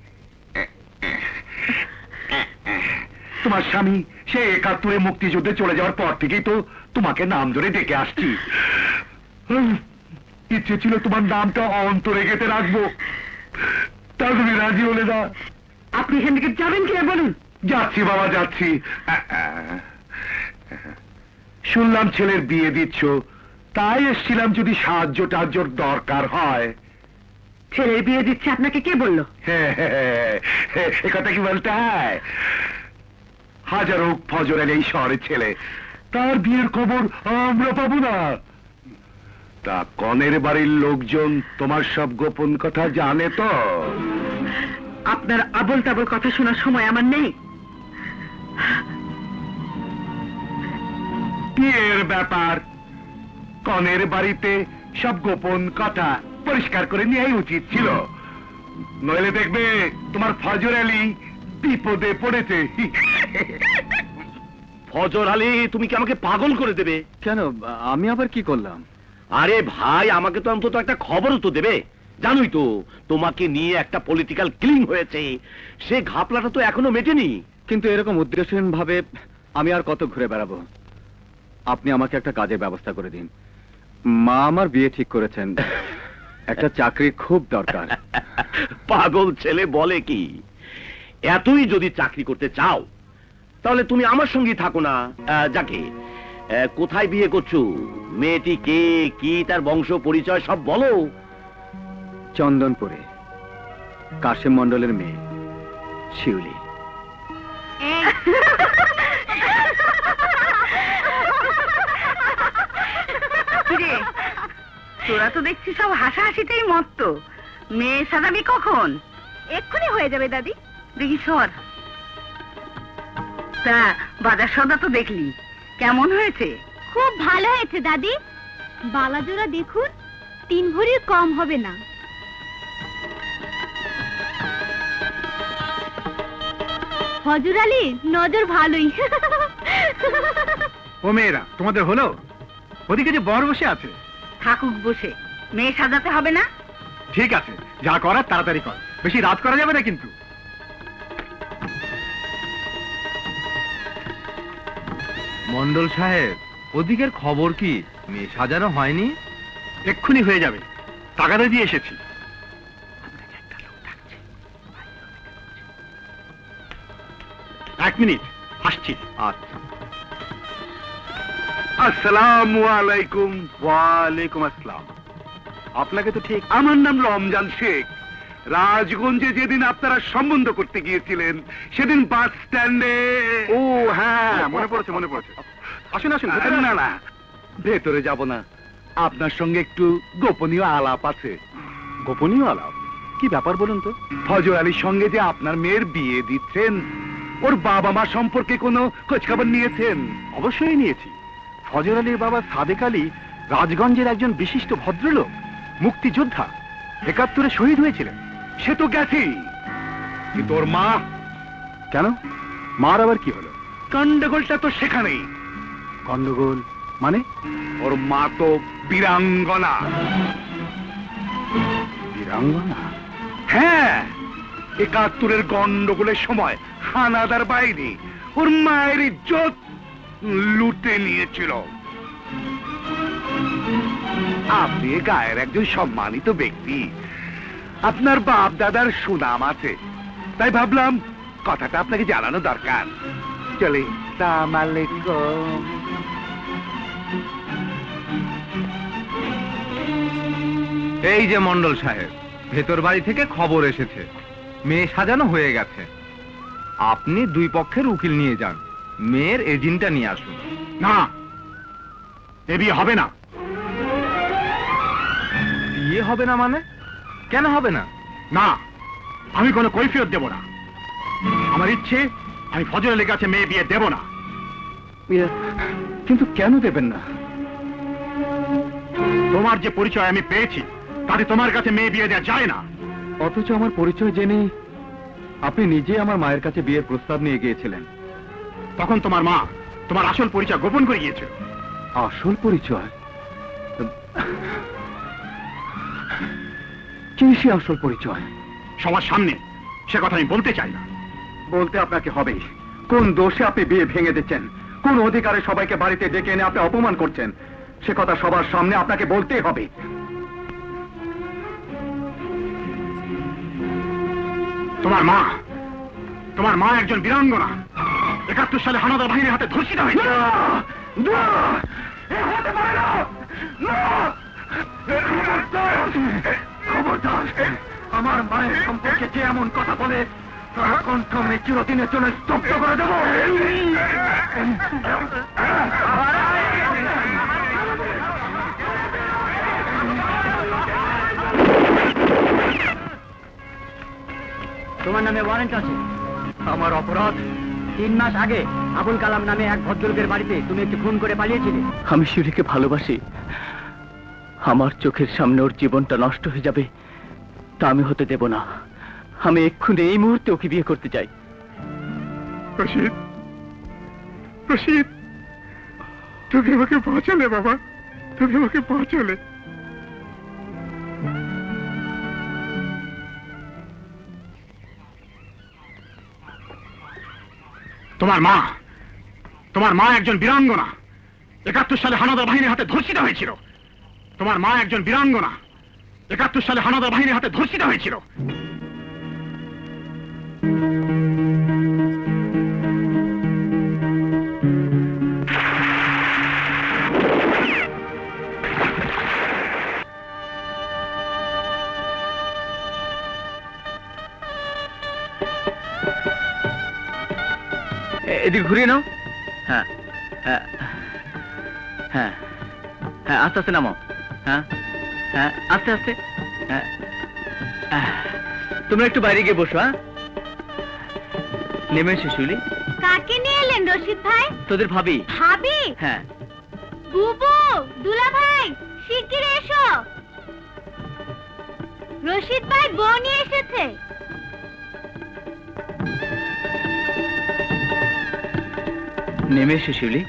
তোমার স্বামী সে একাত্তরে মুক্তিযুদ্ধে চলে যাওয়ার পর থেকেই তো তোমাকে নাম ধরে ডেকে আসছি। ইচ্ছে ছিল তোমার নামটা অন্তরে গেঁথে রাখবো, তা তুমি রাজি হলে না। আপনি এখান থেকে যাবেন কিনা বলুন। যাচ্ছি বাবা, যাচ্ছি। শুনলাম ছেলের বিয়ে দিচ্ছ, তাই এসছিলাম যদি সাহায্য টাহায্যর দরকার হয়। ছেলের বিয়ে দিচ্ছে আপনাকে কে বললো? এ কথা কি বলতে হয়? হাজারো ফজর আলী এই শহরের ছেলে, তার বিয়ের খবর আমরা পাবো না? তা কনের বাড়ির লোকজন তোমার সব গোপন কথা জানে তো? আপনার আবল তাবল কথা শোনার সময় আমার নেই। বিয়ের ব্যাপার, কনের বাড়িতে সব গোপন কথা পরিষ্কার করে নেওয়াই উচিত ছিল, নইলে দেখবে তোমার ফজর আলী বিপদে পড়েছে। ফজর আলী, তুমি কি আমাকে পাগল করে দেবে? কেন, আমি আবার কি করলাম? আরে ভাই, আমাকে তো অন্তত একটা খবরও তো দেবে। জানোই তো তোমাকে নিয়ে একটা পলিটিক্যাল ক্লিং হয়েছে, সে ঘাপলাটা তো এখনো মেটেনি। কিন্তু এরকম উদ্দেশ্যহীন ভাবে আমি আর কত ঘুরে বেড়াবো? আপনি আমাকে একটা কাজের ব্যবস্থা করে দিন। মা আমার বিয়ে ঠিক করেছেন, একটা চাকরি খুব দরকার। পাগল ছেলে বলে কি? এতই যদি চাকরি করতে চাও তাহলে তুমি আমার সঙ্গেই থাকো না। আহ, যাকে আহ, কোথায় বিয়ে করছো, মেয়েটি কে, কি তার বংশ পরিচয় সব বলো। চন্দনপুরে কাশেম মন্ডলের মেয়ে শিউলি। কিরে, তোরা তো দেখছি সব হাসাহাসিতেই মত্ত। মেয়ে সাজাবি কখন? এক্ষুনি হয়ে যাবে দাদি। দেখি সর। তা বাজার সদা তো দেখলি, কেমন হয়েছে? খুব ভালো হয়েছে দাদি। বালাজোড়া দেখুন, তিন ভরির কম হবে না। ফজর আলী নজর ভালোই। ও মেয়েরা, তোমাদের হলো? ওদিকে যে বর বসে আছে। থাকুক বসে, মেয়ে সাজাতে হবে না? ঠিক আছে, যা করার তাড়াতাড়ি কর, বেশি রাত করা যাবে না কিন্তু। মন্ডল সাহেব, ওদিকের খবর কি? মেয়ে সাজানো হয়নি? এক্ষুনি হয়ে যাবে, টাকাটা দিয়ে এসেছি। এক মিনিট, আসছি। আচ্ছা। আসসালামু আলাইকুম। ওয়ালাইকুম আসসালাম। আপনাকে তো ঠিক। আমার নাম রমজান শেখ। রাজগঞ্জে যেদিন আপনারা সম্বন্ধ করতে গিয়েছিলেন সেদিন বাস স্ট্যান্ডে। ও হ্যাঁ, মনে পড়েছে মনে পড়েছে। আসুন আসুন। না না, ভেতরে যাব না, আপনার সঙ্গে একটু গোপনীয় আলাপ আছে। গোপনীয় আলাপ? কি ব্যাপার বলুন তো? ফজর আলীর সঙ্গে যে আপনার মেয়ের বিয়ে দিচ্ছেন, ওর বাবা মা সম্পর্কে কোনো খোঁজ খবর নিয়েছেন? অবশ্যই নিয়েছি। ফজর আলীর বাবা সাদেক আলী রাজগঞ্জের একজন বিশিষ্ট ভদ্রলোক, মুক্তিযোদ্ধা, একাত্তরে শহীদ হয়েছিলেন। সে তো গেছি, কিন্তু ওর মা? কেন, মার আবার কি হলো? গন্ডগোলটা তো সেখানেই। গন্ডগোল মানে? ওর মা তো বীরাঙ্গনা। বীরাঙ্গনা? হ্যাঁ, একাত্তরের গন্ডগোলের সময় হানাদার বাইরে ওর মায়ের ইজ্জত লুটে নিয়েছিল। আপনি গায়ের একজন সম্মানিত ব্যক্তি, আপনার বাপ দাদার সুনাম আছে, তাই ভাবলাম কথাটা আপনাকে জানানো দরকার। চলে। আসসালামু আলাইকুম। এই যে মন্ডল সাহেব, ভেতর বাড়ি থেকে খবর এসেছে, মেয়ে সাজানো হয়ে গেছে। আপনি দুই পক্ষের উকিল নিয়ে যান, মেয়ের এজেন্টটা নিয়ে আসুন। না, এ বিয়ে হবে না। বিয়ে হবে না মানে? কেন হবে না? না, আমি কোনো কৈফিয়ত দেব না। আমার ইচ্ছে, আমি ফজর আলীর কাছে মেয়ে বিয়ে দেব না। কিন্তু কেন দেবেন না? তোমার যে পরিচয় আমি পেয়েছি, তাতে তোমার কাছে মেয়ে বিয়ে দেওয়া যায় না। অথচ আমার পরিচয় জেনে আপনি নিজে আমার মায়ের কাছে বিয়ের প্রস্তাব নিয়ে গিয়েছিলেন। তখন তোমার মা তোমার আসল পরিচয় গোপন করে গিয়েছিল। আসল পরিচয়? কি সে আসল পরিচয়? সবার সামনে সে কথা আমি বলতে চাই না। বলতে আপনাকে হবেই। কোন দোষে আপনি বিয়ে ভেঙে দিচ্ছেন, কোন অধিকারে সবাইকে বাড়িতে ডেকে এনে আপনি অপমান করছেন, সে কথা সবার সামনে আপনাকে বলতেই হবে। তোমার মা তোমার মা একজন বীরাঙ্গনা, একাত্তর সালে হানাদার বাহিনীর হাতে ধর্ষিত হয়েছে। খবরদার, আমার মায়ের সম্পর্কে যে এমন কথা বলে তার কণ্ঠ আমি চিরদিনের জন্য স্তব্ধ করে দেব। তোমার নামে ওয়ারেন্ট আছে। আমার অপরাধ? তিন মাস আগে আবুল কালাম নামে এক ভদ্রলোকের বাড়িতে তুমি একটু খুন করে পালিয়েছিলে। আমি শিউলিকে ভালোবাসি। আমার চোখের সামনে ওর জীবনটা নষ্ট হয়ে যাবে তা আমি হতে দেব না। আমি এক্ষুনি এই মুহূর্তে ওকে বিয়ে করতে চাই। রশিদ, রশিদ, তুমি আমাকে বাঁচালে বাবা, তুমি আমাকে বাঁচালে। তোমার মা তোমার মা একজন বীরাঙ্গনা, একাত্তর সালে হানাদার বাহিনীর হাতে ধর্ষিত হয়েছিল। তোমার মা একজন বীরাঙ্গনা, একাত্তর সালে হানাদার বাহিনীর হাতে ধর্ষিত হয়েছিল। এদিকে ঘুরিয়ে নাও। হ্যাঁ হ্যাঁ হ্যাঁ হ্যাঁ, আস্তে আস্তে নামো। হ্যাঁ হ্যাঁ, আস্তে আস্তে। হ্যাঁ, তোমরা একটু বাইরে গিয়ে বসো। হ্যাঁ, নেমে এসে শিউলি। কাকে নিয়ে এলেন রশিদ ভাই? তোদের ভাবি। ভাবি? হ্যাঁ। বুবু, দুলা ভাই, শিগগির এসো। রশিদ ভাই বউ নিয়ে এসেছে। নেমে এসো শিউলি,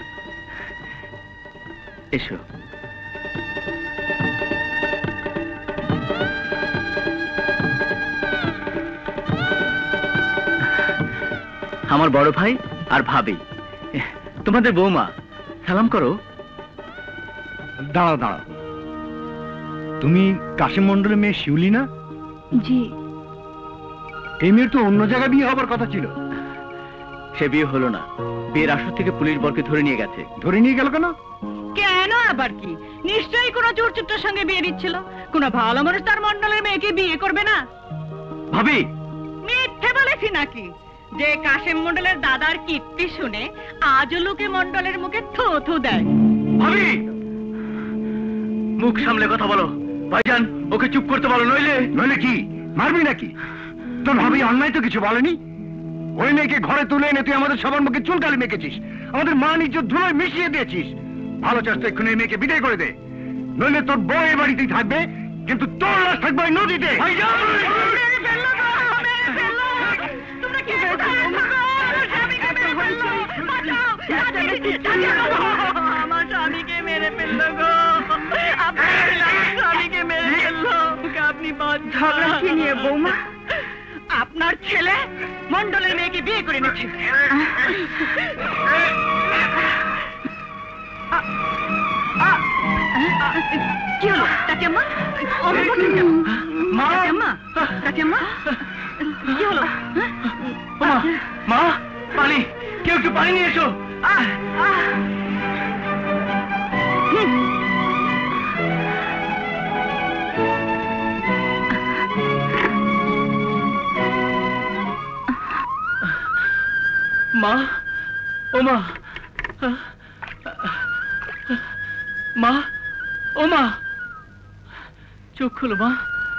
এসো। আমার বড় ভাই আর ভাবি, তোমাদের বৌমা। সালাম করো। দাঁড়াও দাঁড়াও, তুমি কাশিম মন্ডলের মেয়ে শিউলি না? জি। এই মেয়ের তো অন্য জায়গায় বিয়ে হবার কথা ছিল। সে বিয়ে হলো না। বিয়ের আসর থেকে পুলিশ বরকে ধরে নিয়ে গেছে। ধরে নিয়ে গেল কেন? কেন আবার কি? নিশ্চয়ই কোনো চোরচুট্টার সঙ্গে বিয়ে দিচ্ছিল। কোন ভালো মানুষ তার মন্ডলের মেয়েকে বিয়ে করবে না। ভাবি, মিথ্যে বলেছি নাকি? যে কাশেম মন্ডলের দাদার কীর্তি শুনে আজও লোকে মন্ডলের মুখে থু থু দেয়। ভাবি, মুখ সামলে কথা বলো। ভাইজান, ওকে চুপ করতে বলো, নইলে। নইলে কি? মারবি নাকি? তোর ভাবি অন্যায় তো কিছু বলেনি? ওই মেয়েকে ঘরে তুলে এনে তুই আমাদের সবার মুখে চুলকালি মেখেছিস, আমাদের মান ইজ্জত ধুলোয় মিশিয়ে দিয়েছিস। ভালো চাস তো এক্ষুনি এই মেয়েকে বিদায় করে দে, নইলে তোর বউ এ বাড়িতেই থাকবে, কিন্তু তোর লাশ থাকবে ওই নদীতে। আমার স্বামীকে মেরে ফেললো গো, আপনার স্বামীকে মেরে ফেললো। আপনি ঝগড়া কি নিয়ে বৌমা? আপনার ছেলে মন্ডলের মেয়েকে বিয়ে করে নিচ্ছে। কি হলো কাকিয়াম্মা? কাকিয়াম্মা, কাকিয়াম্মা কি হলো? মা, পানি, কেউ একটু পানি নিয়ে এসো। মা, ও মা, মা, ও মা, চোখ খুলো মা।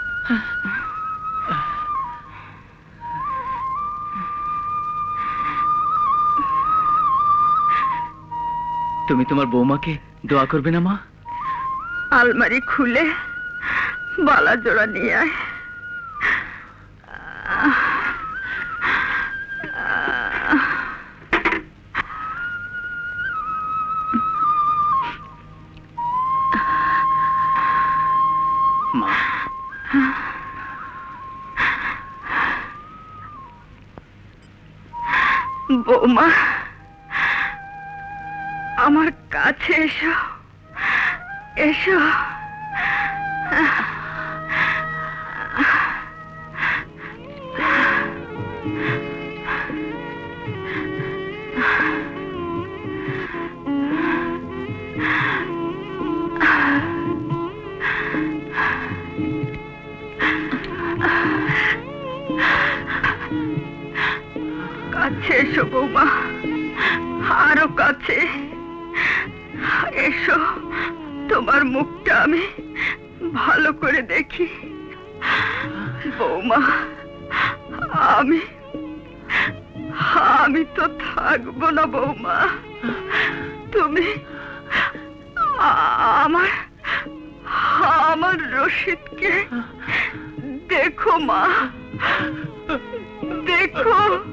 তুমি তোমার বৌমাকে দোয়া করবে না মা? আলমারি খুলে বালা জোড়া নিয়ে আয়। মা, বৌমা, আমার কাছে এসো, এসো। কাছে এসো বৌমা, আরো কাছে এসো, তোমার মুখটা আমি ভালো করে দেখি। বৌমা, আমি আমি তো থাকবো না বৌমা, তুমি আমার আমার রশিদকে দেখো মা, দেখো।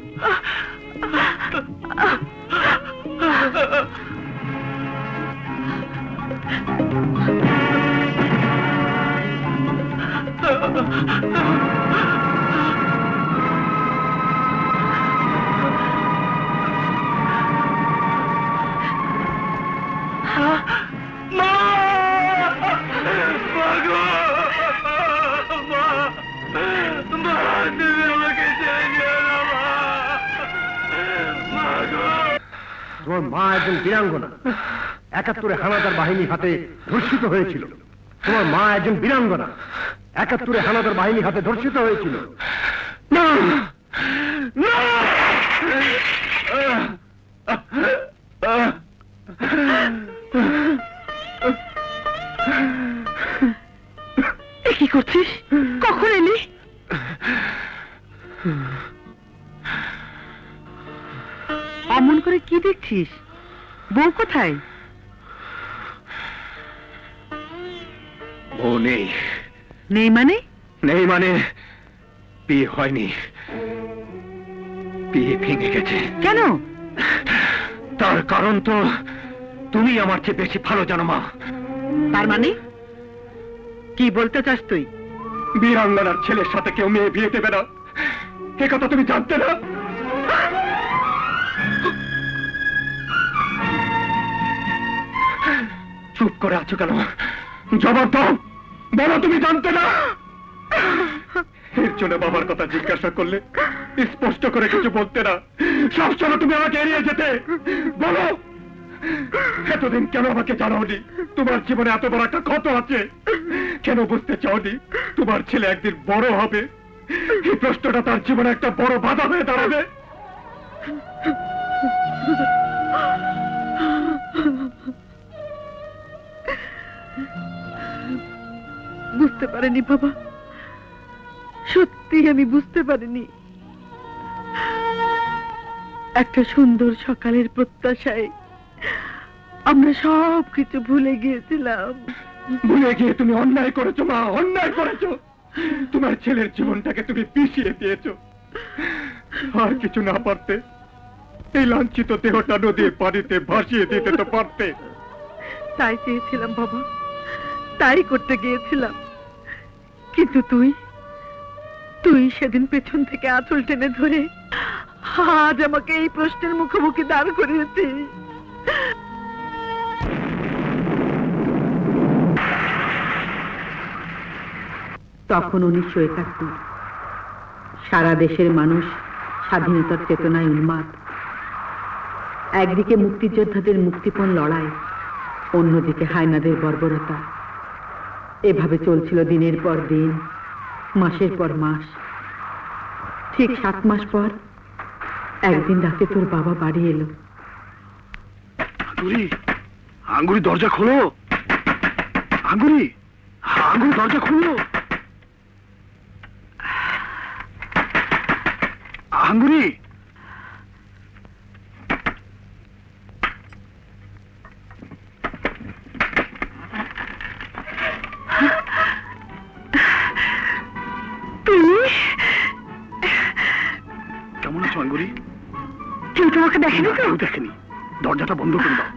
তোমার মা একজন বীরাঙ্গনা, একাত্তরে হানাদার বাহিনীর হাতে ধর্ষিত হয়েছিল। তোমার মা একজন বীরাঙ্গনা, একাত্তরে হানাদার বাহিনীর হাতে ধর্ষিত হয়েছিল। কি করছিস? কখন এলি? অমন করে কি দেখছিস? বউ কোথায়? বউ নেই। নেই মানে? নেই মানে বিয়ে হয়নি, বিয়ে ভেঙে গেছে। কেন? তার কারণ তো তুমি আমার চেয়ে বেশি ভালো জানো মা। তার মানে কি বলতে চাস তুই? বীরাঙ্গনার ছেলের সাথে কেউ মেয়ে বিয়ে দেবে না, এ কথা তুমি জানতে না? চুপ করে আছো কেন? জবাব দাও, বলো তুমি জানতে না? এর জন্য বাবার কথা জিজ্ঞাসা করলে স্পষ্ট করে কিছু বলতে না, সবসময় তুমি আমাকে এড়িয়ে যেতে। বলো, এতদিন কেন আমাকে জানাওনি তোমার জীবনে এত বড় একটা ক্ষত আছে? কেন বুঝতে চাওনি তোমার ছেলে একদিন বড় হবে? এই প্রশ্নটা তার জীবনে একটা বড় বাধা হয়ে দাঁড়াবে। বুঝতে পারেনি বাবা, সত্যি সত্যি আমি বুঝতে পারিনি একটা সুন্দর সকালের প্রত্যাশায় আমরা সব কিছু ভুলে গিয়েছিলাম। ভুলে গিয়ে তুমি অন্যায় করেছো মা, অন্যায় করেছো। তোমার ছেলের জীবনটাকে তুমি পিছিয়ে দিয়েছো। আর কিছু না পারতে এই লাঞ্ছিত দেহটা নদীর পানিতে ভাসিয়ে দিতে তো পারতে। তাই চেয়েছিলাম বাবা, তাই করতে গিয়েছিলাম, কিন্তু তুই তুই সেদিন পেছন থেকে আঁচল টেনে ধরে আজ আমাকে এই প্রশ্নের মুখোমুখি দাঁড় করিয়েছিস। তখন উনিশশো একাত্তর সারা দেশের মানুষ স্বাধীনতার চেতনায় উন্মাদ। একদিকে মুক্তিযোদ্ধাদের মুক্তিপণ লড়াই, অন্যদিকে হায়নাদের বর্বরতা। এভাবে চলছিল দিনের পর দিন, মাসের পর মাস। ঠিক সাত মাস পর একদিন রাতে তোর বাবা বাড়ি এলো। আঙ্গুরি, আঙ্গুরি দরজা খোলো। আঙ্গুরি, আঙ্গুরি দরজা খোলো। আঙ্গুরি, কেমন আছো আঙ্গুরি? কেউ তোমাকে দেখেনি তো? কেউ দেখেনি। দরজাটা বন্ধ করে দাও।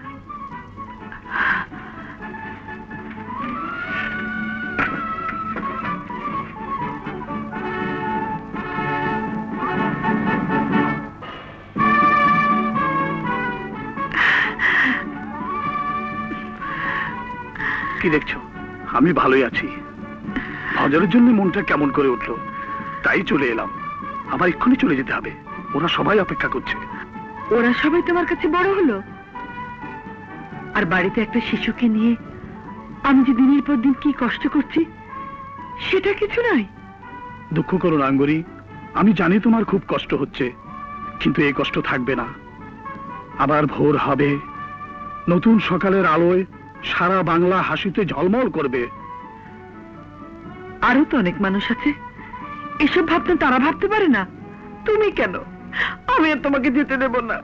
কি দেখছো? আমি ভালোই আছি। ফজরের জন্য মনটা কেমন করে উঠলো, তাই চলে এলাম। আবার এক্ষুনি চলে যেতে হবে, ওরা সবাই অপেক্ষা করছে। ওরা সবাই তোমার কাছে বড় হলো, আর বাড়িতে একটা শিশুকে নিয়ে আমি যে দিনের পর দিন কি কষ্ট করছি সেটা কিছু নয়। দুঃখ করো না আঙ্গুরি, আমি জানি তোমার খুব কষ্ট হচ্ছে, কিন্তু এই কষ্ট থাকবে না। আবার ভোর হবে, নতুন সকালের আলোয় সারা বাংলা হাসিতে ঝলমল করবে। আরো তো অনেক মানুষ আছে, এসব ভাবতেন তারা ভাবতে পারে না, তুমি কেন? আমি আর তোমাকে যেতে দেব না।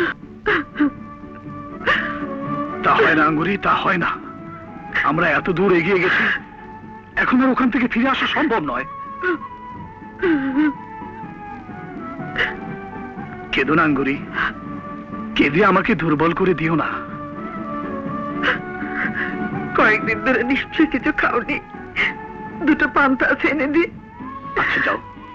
তা হয় না আঙ্গুরি, তা হয় না। আমরা এত দূর এগিয়ে গেছি, এখন আর ওখান থেকে ফিরে আসা সম্ভব নয়। কেঁদো না আঙ্গুরি, কেঁদে আমাকে দুর্বল করে দিও না। কয়েকদিন ধরে নিশ্চয়ই কিছু খাওনি, দুটো পান্তা আছে এনে দি। আচ্ছা যাও।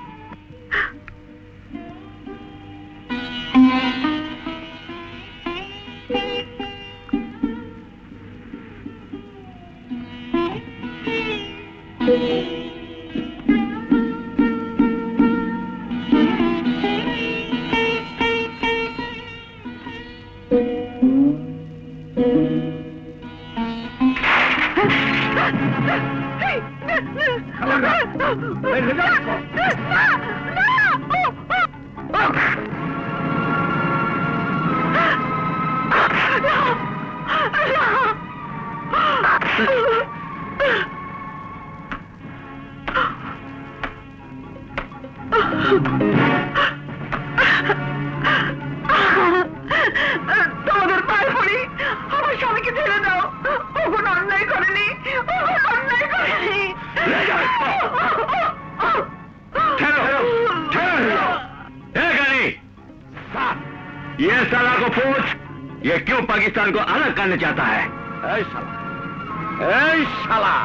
তোমাদের পায়ে পড়ি, আমার স্বামীকে ছেড়ে দাও। ও কোনো অন্যায় করেনি, ও কোনো অন্যায় করেনি। ये साला को पूछ, ये क्यों पाकिस्तान को अलग करना चाहता है? এই শালা, এই শালা,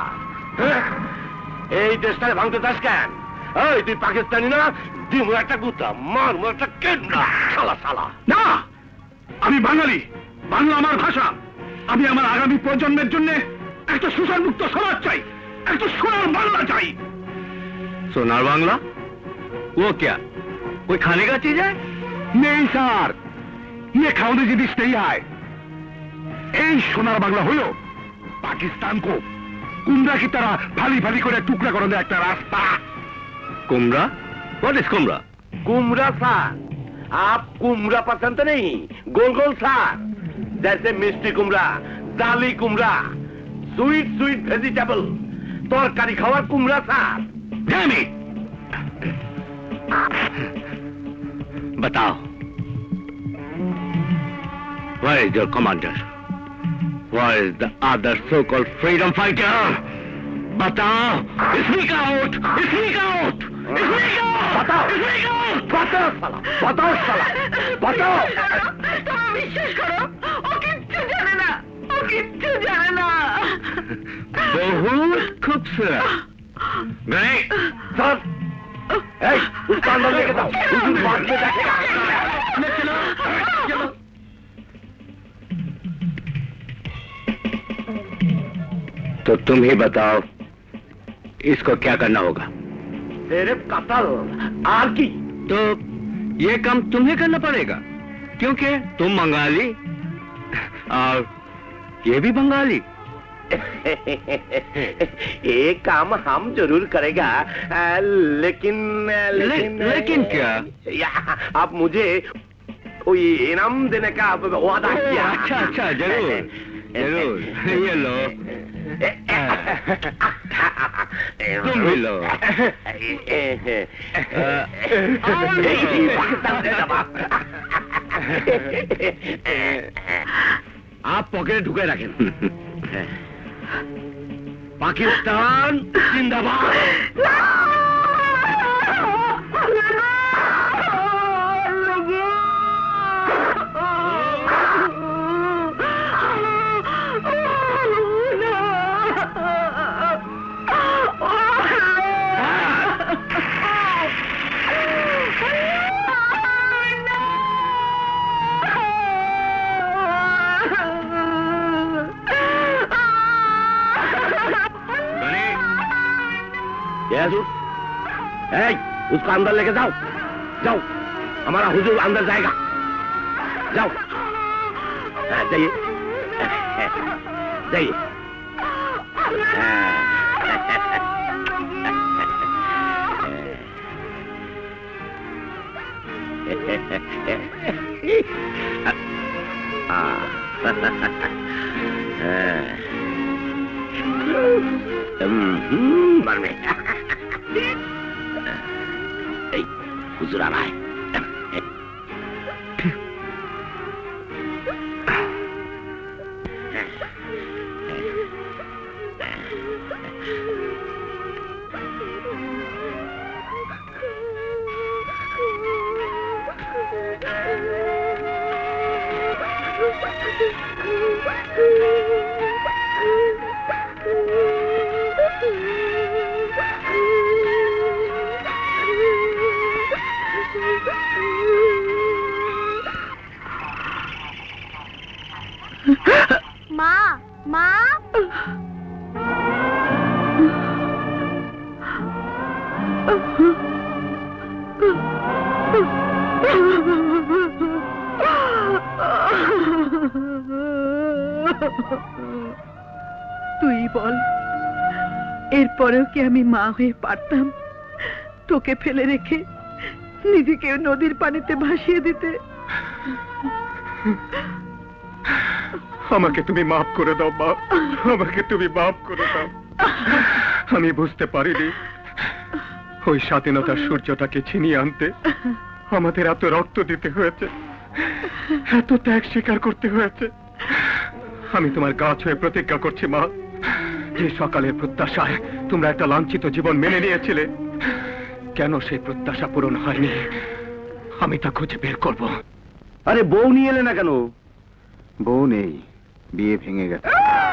এই দেশটাকে ভাঙতে চাস কেন? এই তুই পাকিস্তানি না? দিমু একটা গুতা, মারমু একটা কেন্দ্রা, শালা শালা। না, আমি বাঙালি, বাংলা আমার ভাষা। আমি আমার আগামী প্রজন্মের জন্য একটা শোষণ মুক্ত সমাজ চাই, একটা সোনার বাংলা চাই। সোনার বাংলা? वो क्या, कोई खाने का चीज है? नहीं सर, ये खाने की डिश नहीं है। এই সোনার বাংলা হলো পাকিস্তানকে কুমড়া কি তারা ফালি ফালি করে টুকরা করে দেয় একটা রাস্তা। कुमरा? What is कुमरा? कुमरा साग। आप कुमरा पसंद नहीं, गोल गोल साग, जैसे मिष्टी कुमरा, दाली कुमरा, स्वीट स्वीट वेजिटेबल, तरकारी खावा कुमरा साग। Damn it! बताओ, where is your commander? Where is the other so-called freedom fighter? बताओ, speak out, speak out, speak out, बताओ, speak out, बताओ साला, बताओ साला, बताओ। তুমি বিশ্বাস করো, ও কিচ্ছু জানে না, ও কিচ্ছু জানে না। बहुत खूबसूरत। नहीं, सर, ए, उसको अंदर लेके जाओ, हुजूर बाद में देखेगा। चलो, चलो। तो तुम ही बताओ, इसको क्या करना होगा? तेरे कतल आर की। तो ये काम तुम्हें करना पड़ेगा, क्योंकि तुम बंगाली और ये भी बंगाली। एक काम हम जरूर करेगा, लेकिन लेकिन ले, लेकिन क्या? आप मुझे कोई इनाम देने का वादा किया। अच्छा अच्छा, जरूर जरूर, ये लो, तुम भी लो। आप पॉकेट ढुके रखें। पाकिस्तान जिंदाबाद। ए, उसको अंदर लेके जाओ, जाओ, हमारा हुजूर अंदर जाएगा, जाओ, जाइए, जाइए। मर में हुजूर आ रहा है। মা মা তুই বল, এরপরেও কি আমি মা হয়ে পারতাম তোকে ফেলে রেখে নিজেকে নদীর পানিতে ভাসিয়ে দিতে? আমাকে তুমি মাফ করে দাও মা, আমাকে তুমি মাফ করে দাও। আমি বুঝতে পারিনি ওই স্বাধীনতার সূর্যটাকে ছিনিয়ে আনতে আমাদের এত রক্ত দিতে হয়েছে, এত ত্যাগ স্বীকার করতে হয়েছে। আমি তোমার গাছ হয়ে প্রতিজ্ঞা করছি মা, যে সকালের প্রত্যাশায় তোমরা একটা লাঞ্ছিত জীবন মেনে নিয়েছিলে, কেন সেই প্রত্যাশা পূরণ হয়নি আমি তা খুঁজে বের করব। আরে বউ নিয়ে এলে না কেন? বউ নেই, বিয়ে ভেঙে গেছে।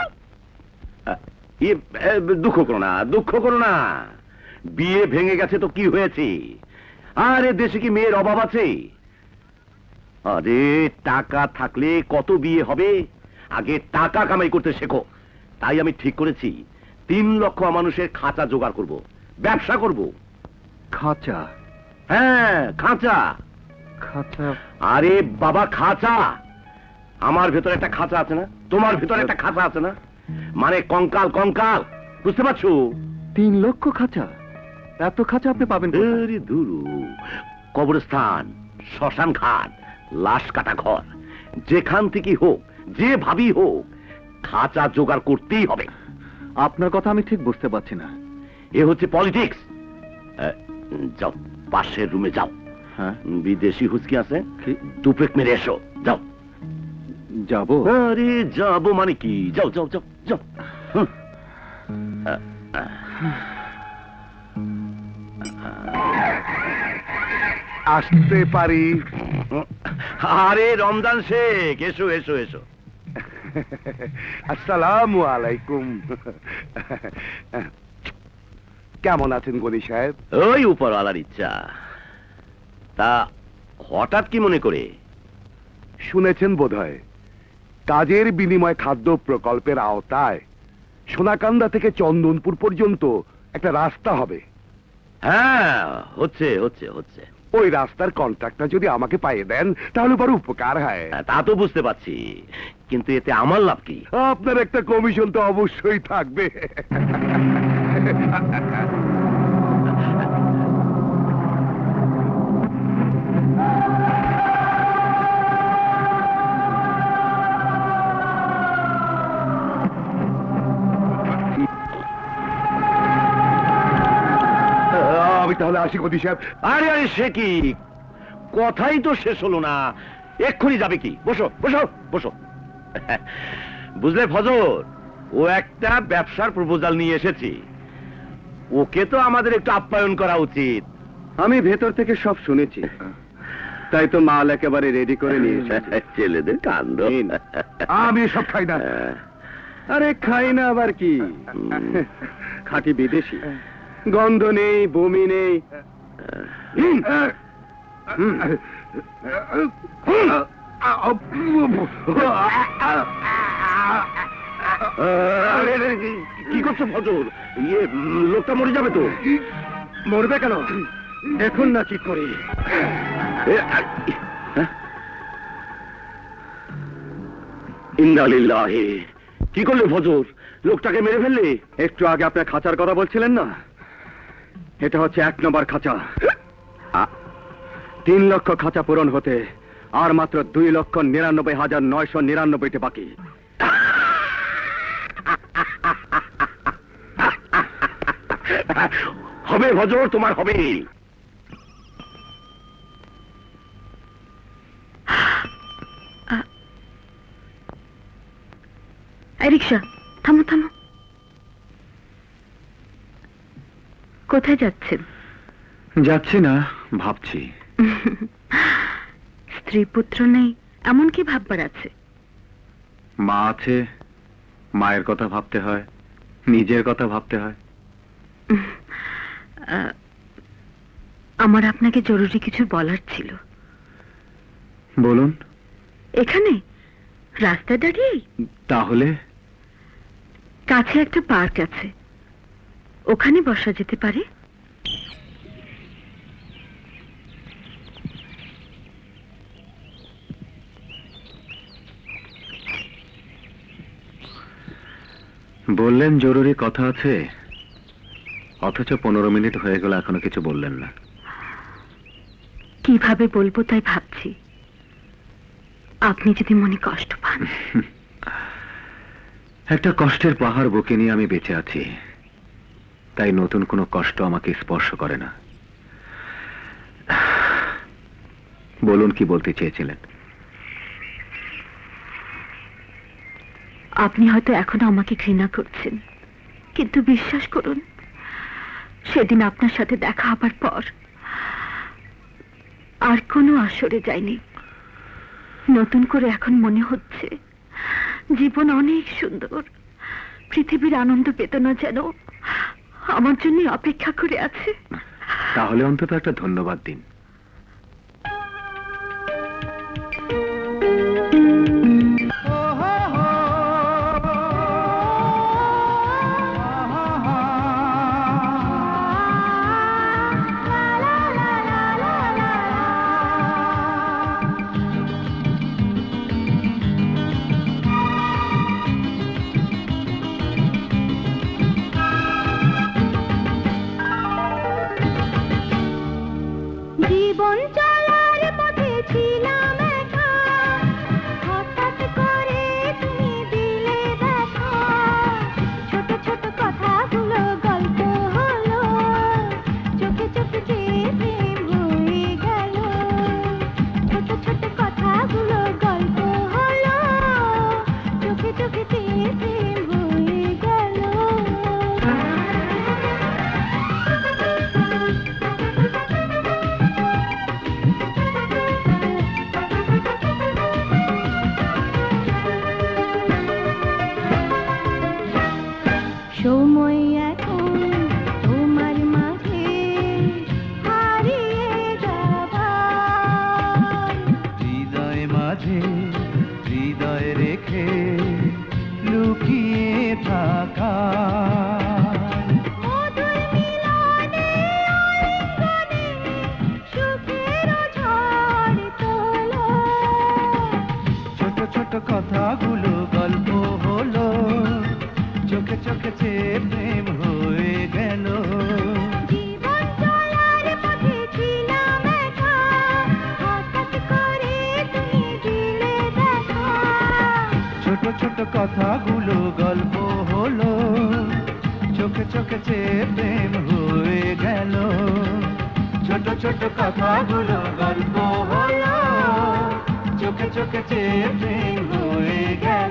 দুঃখ করো না, দুঃখ করো না, বিয়ে ভেঙে গেছে তো কি হয়েছে? আরে দেশে কি মেয়ের অভাব আছে? আরে টাকা থাকলে কত বিয়ে হবে, আগে টাকা কামাই করতে শেখো। তাই আমি ঠিক করেছি তিন লক্ষ মানুষের খাঁচা জোগাড় করব, ব্যবসা করব। খাঁচা? হ্যাঁ খাঁচা। খাঁচা? আরে বাবা খাঁচা, আমার ভেতরে একটা খাঁচা আছে না, তোমার ভেতরে একটা খাঁচা আছে না, মানে কঙ্কাল কঙ্কাল, বুঝতে পারছো? তিন লক্ষ খাঁচা? এত খাঁচা আপনি পাবেন? ধুরু, কবরস্থান, শ্মশান ঘাট, লাশ কাটা ঘর, যেখান থেকে হোক, যে ভাবি হোক, খাঁচা জোগাড় করতেই হবে। আপনার কথা আমি ঠিক বুঝতে পারছি না। এ হচ্ছে পলিটিক্স। যাও পাশের রুমে যাও। হ্যাঁ, বিদেশি হুচকি আছে, দুপেক মেরে এসো, যাও। যাবো? আরে যাবো মানে কি, যাও যাও যাও যাও। হুম। আসতে পারি? আরে রমজান শেখ, এসো এসো এসো। আসসালামু আলাইকুম। কেমন আছেন গনি সাহেব? ওই উপরওয়ালার ইচ্ছা। তা হঠাৎ কি মনে করে? শুনেছেন বোধহয় কাজের বিনিময় খাদ্য প্রকল্পের আওতায় সোনাকান্দা থেকে চন্দনপুর পর্যন্ত একটা রাস্তা হবে। হ্যাঁ, হচ্ছে হচ্ছে হচ্ছে। ওই রাস্তার কন্ট্রাক্টটা যদি আমাকে পাইয়ে দেন তাহলে বড় উপকার হয়। তা তো বুঝতে পারছি, কিন্তু এতে আমার লাভ কি? আপনার একটা কমিশন তো অবশ্যই থাকবে। আমি তাহলে আসি গদি সাহেব। আরে আরে সে কি, কথাই তো শেষ হলো না, এক্ষুনি যাবে কি? বসো বসো বসো। বুঝলে ফজর, ও একটা ব্যবসার প্রপোজাল নিয়ে এসেছি, ওকে তো আমাদের একটু আপ্যায়ন করা উচিত। আমি ভেতর থেকে সব শুনেছি, তাই তো মাল একেবারে রেডি করে নিয়ে এসেছি। ছেলেদের কাণ্ড। আমি সব খাই না। আরে খাই না আবার কি, খাঁটি বিদেশি, গন্ধ নেই, বমি নেই। কি করছো ফজর? ইয়ে লোকটা মরে যাবে তো। মরবে কেন, দেখুন না কি করি। ইন্নালিল্লাহি, কি করলে ফজর? লোকটাকে মেরে ফেললে? একটু আগে আপনার খাঁচার কথা বলছিলেন না, এটা হচ্ছে এক নম্বর খাঁচা। তিন লক্ষ খাঁচা পূরণ হতে আর মাত্র দুই লক্ষ নিরানব্বই হাজার নয়শো নিরানব্বইটি বাকি। হবে ফজর, তোমার হবে। রিক্সা থামো থামো। কোথায় যাচ্ছেন? যাচ্ছি না, ভাবছি। স্ত্রী পুত্র নেই এমন কি ভাববার আছে? মা আছে, মায়ের কথা ভাবতে হয়, নিজের কথা ভাবতে হয়। আহ, আমার আপনাকে জরুরি কিছু বলার ছিল। বলুন। এখানে রাস্তায় দাঁড়িয়েই? তাহলে কাছে একটা পার্ক আছে, ওখানে বসা যেতে পারে। বললেন জরুরি কথা আছে, অথচ পনেরো মিনিট হয়ে গেল এখনো কিছু বললেন না। কিভাবে বলবো তাই ভাবছি, আপনি যদি মনে কষ্ট পান। একটা কষ্টের পাহাড় বুকে নিয়ে আমি বেঁচে আছি, তাই নতুন কোনো কষ্ট আমাকে স্পর্শ করে না। বলুন, কি বলতে চেয়েছিলেন? আপনি হয়তো এখনো আমাকে ঘৃণা করছেন, কিন্তু বিশ্বাস করুন, সেদিন আপনার সাথে দেখা হবার পর আর কোনো আসরে যায়নি। নতুন করে এখন মনে হচ্ছে জীবন অনেক সুন্দর, পৃথিবীর আনন্দ বেদনা যেন আমার জন্য অপেক্ষা করে আছে। তাহলে অন্তত একটা ধন্যবাদ দিন। চোখে চেয়ে প্রেম হয়ে গেল। সময় এখন তোমার মাঝে হারিয়ে যাবার, হৃদয় মাঝে হৃদয় রেখে লুকিয়ে থাকা, মধুর মিলনে আলিঙ্গনে সুখের ঝড় তোলো। ছোট ছোট কথাগুলো গল্প হলো, চোখে চোখে চেয়ে প্রেম হয়ে গেল। জীবন চলার পথে ছিলাম একা, হঠাৎ করে তুমি দিলে দেখা। ছোট ছোট কথাগুলো গল্প হলো, চোখে চোখে চেয়ে প্রেম হয়ে গেল। ছোট ছোট কথাগুলো গল্প হলো, চোখে চোখে চেয়ে প্রেম হয়ে গেল।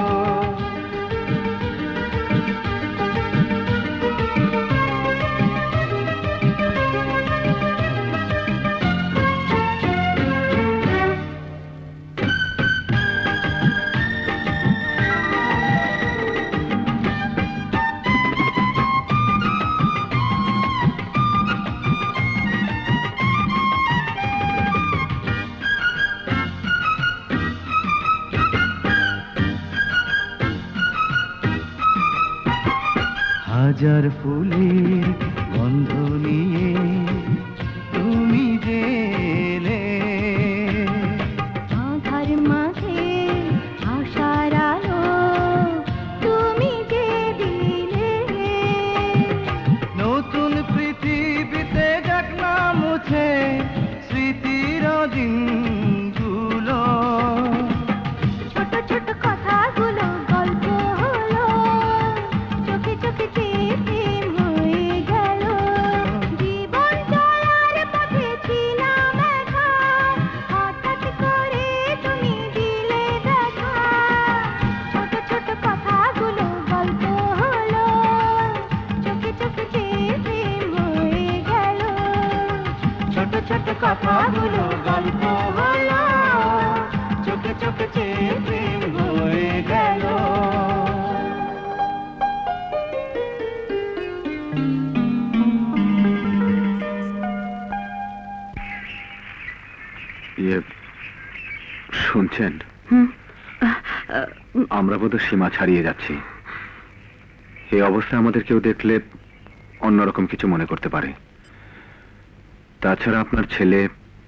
হাজার ফুলের গন্ধ নিয়ে তুমি যে এলে, আধার মাঝে আশার আলো তুমি যে দিলে। নতুন পৃথিবীতে যাক না মুছে স্মৃতির দিনগুলো। ছোট ছোট কথাগুলো গল্প হলো, চোখে চোখে চেয়ে প্রেম হয়ে গেল। জীবন চলার পথে ছিলাম একা, হঠাৎ করে তুমি দিলে দেখা। ছোট ছোট কথাগুলো গল্প হলো, চোখে চোখে চেয়ে প্রেম হয়ে গেল। ছোট ছোট কথাগুলো গল্প হলো, চোখে চোখে চেয়ে প্রেম হয়ে গেল। ইয়ে শুনছেন, আমরা বোধহয় সীমা ছাড়িয়ে যাচ্ছি। এই অবস্থায় আমাদের কেউ দেখলে অন্যরকম কিছু মনে করতে পারে। তাছাড়া আপনার ছেলে,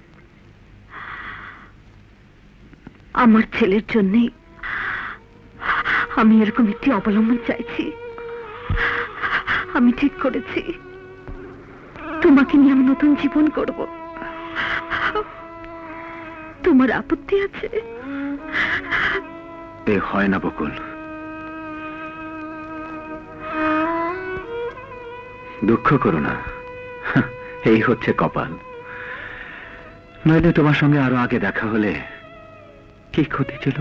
আমার ছেলের জন্যই আমি এরকম একটি অবলম্বন চাইছি। আমি ঠিক করেছি তোমাকে নিয়ে আমি নতুন জীবন করব। তোমার আপত্তি আছে? এ হয় না বকুল, দুঃখ করো না। এই হচ্ছে কপাল, নইলে তোমার সঙ্গে আরো আগে দেখা হলে কি ক্ষতি ছিল।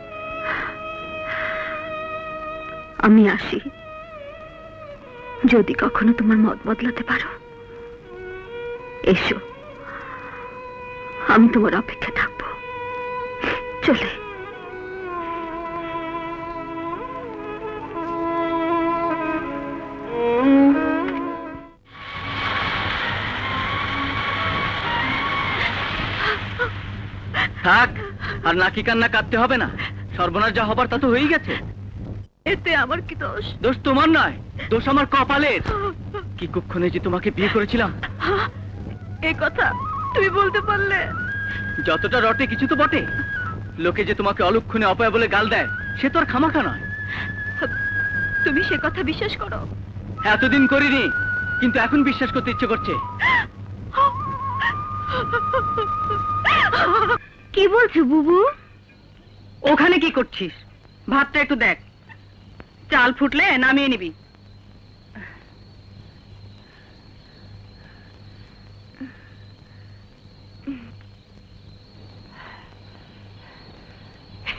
আমি আসি, যদি কখনো তোমার মত বদলাতে পারো এসো, আমি তোমার অপেক্ষা থাকবো। চলে থাক, আর নাকি কান্না কাঁদতে হবে না। সর্বনাশ যা হবার তা তো হয়েই গেছে। এতে আমার কি দোষ? দোষ তোমার নয়, দোষ আমার কপালের। কি কুক্ষণে যে তোমাকে বিয়ে করেছিলাম। এই কথা তুমি বলতে পারলে? যতটা রটে কিছু তো বটে। লোকে যে তোমাকে অলক্ষণে অপয়া বলে গাল দেয়, সে তো আর খামাখা নয়। তুমি সে কথা বিশ্বাস করো? এতদিন করিনি, কিন্তু এখন বিশ্বাস করতে ইচ্ছে করছে। কি বলছো বুবু? ওখানে কি করছিস? ভাতটা একটু দেখ, চাল ফুটলে নামিয়ে নিবি।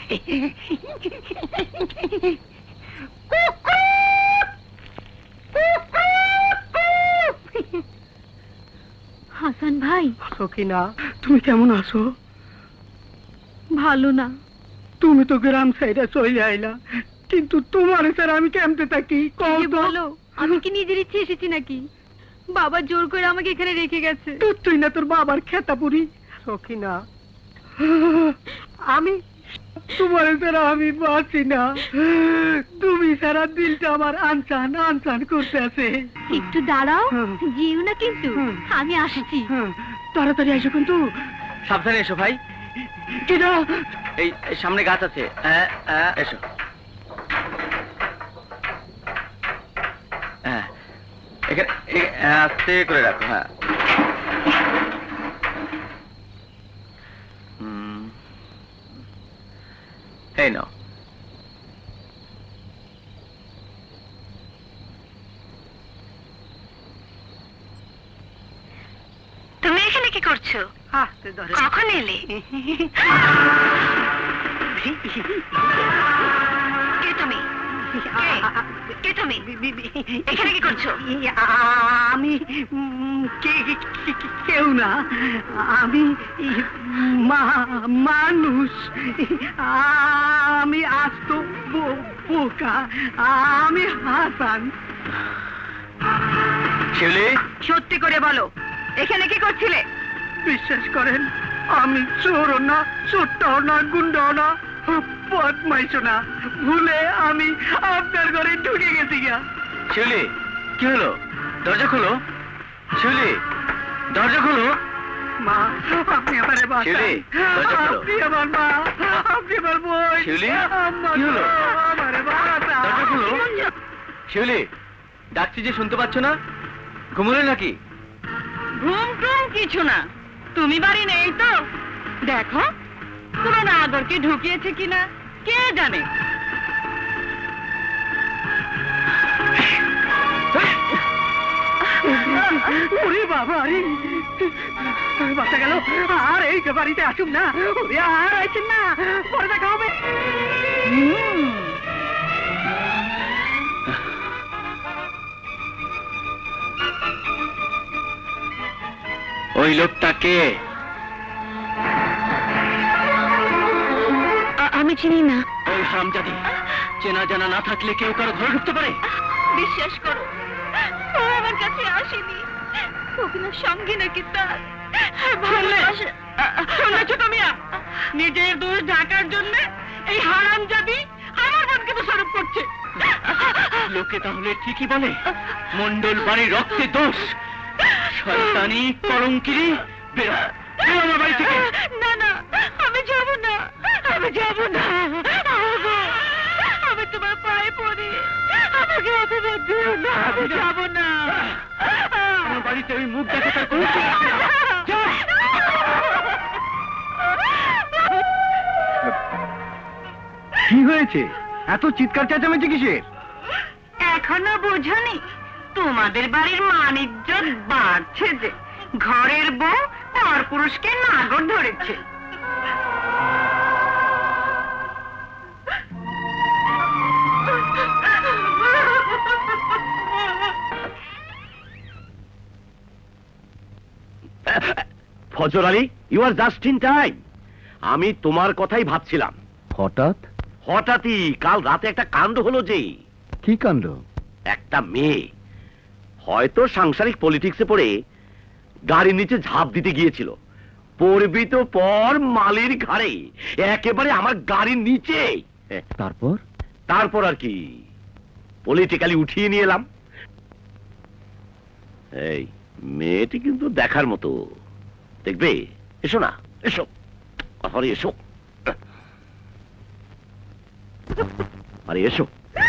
হাসান ভাই, সখিনা, তুমি কেমন আছো? ভালো না। তুমি তো গ্রাম সাইডে চলে আইলা, কিন্তু তোমার স্যার আমি কেমতে থাকি কি বলো? আমি কি নিজের ইচ্ছে এসেছি নাকি? বাবা জোর করে আমাকে এখানে রেখে গেছে। তুই না তোর বাবার খেতাপুরি। সখিনা, আমি তোমার ছাড়া আমি বাঁচি না। তুমি সারা দিলটা আমার আনসান আনসান করতে আছে। একটু দাঁড়াও, যেও না কিন্তু, আমি আসছি। তাড়াতাড়ি এসো কিন্তু। সাবধানে এসো ভাই। কিনা এই এই সামনে গাছ আছে, এসো। হ্যাঁ, এখানে এ- আস্তে করে রাখো। হ্যাঁ, হুম, এই নাও। তুমি এখানে কি করছো? আস্তে ধরে। কখন এলে? কে তুমি? কে? কে তুমি? এখানে কি করছো? আমি উম, কে- কে- কে- কেউ না, আমি মা- মানুষ। আমি আস্ত বো- বোকা। আমি হাসান। শিউলি, সত্যি করে বলো, এখানে কি করছিলে? বিশ্বাস করেন, আমি চোরও না, চোরটাও না, গুন্ডাও না, বদমাইশও না। ভুলে আমি আপনার ঘরে ঢুকে গেছি গিয়া। শিউলি, কি হলো? দরজা খোলো। শিউলি, দরজা খোলো। মা, আপনি আমারে বাঁচান। শিউলি, দরজা খোলো। আপনি আমার মা, আপনি আমার বোন। শিউলি, আম্মা কি হলো? গো, আমারে বাঁচান। দরজা খোলো। শিউলি, ডাকছি যে শুনতে পাচ্ছ না? ঘুমোলে নাকি? ঘুম টুম কিছু না, তুমি বাড়ি নেই তো? দেখো, কোনো নাগর কি ঢুকিয়েছে কিনা কে জানে। ওরে বাবা, আরে বাঁচা গেল। আর এই বাড়িতে আসুন না, ওরে আর আইছেন না, পরে দেখা হবে। ওই লোকটাকে আমি চিনি না। ওই হারামজাদি চেনা জানা না থাকলে কেউ কারো ঘরে ঢুকতে পারে? বিশ্বাস করো, ও আমার কাছে আসেনি। ওগুলোর সঙ্গে নাকি তার ভালোবাসা। শুনেছো তুমি? নিজের দোষ ঢাকার জন্য এই হারামজাদি আমার বোনকে দোষারোপ করছে। লোকে তাহলে ঠিকই বলে মন্ডল বাড়ির রক্তে দোষ। শয়তানি কলঙ্কিনী, বেরো বেরো আমার বাড়ি থেকে। না না, আমি যাব না, আমি যাব না। আগো, আমি তোমার পায়ে পড়ি, আমাকে অপবাদ দিও না, আমি যাব না। আমার বাড়িতে ওই মুখ দেখাতে কোনো সুযোগ নেই। যাও। কি হয়েছে? এত চিৎকার চেঁচামেচি কিসের? এখনো বুঝনি? তোমাদের বাড়ির মান-ইজ্জত বাড়ছে যে ঘরের বউ পর পুরুষকে নাগর ধরেছে। Fazar Ali, you are just in time. আমি তোমার কথাই ভাবছিলাম। হঠাৎ? হঠাৎই কাল রাতে একটা কাণ্ড হলো যে। কি কাণ্ড? একটা মেয়ে হয়তো সাংসারিক পলিটিক্সে পড়ে গাড়ির নিচে ঝাঁপ দিতে গিয়েছিল। পড়বি তো পর মালির ঘাড়ে, একেবারে আমার গাড়ির নিচে। তারপর? তারপর আর কি, পলিটিক্যালি উঠিয়ে নিয়ে এলাম। এই মেয়েটি কিন্তু দেখার মতো, দেখবে? এসো না, এসো, আরে এসো, আরে এসো।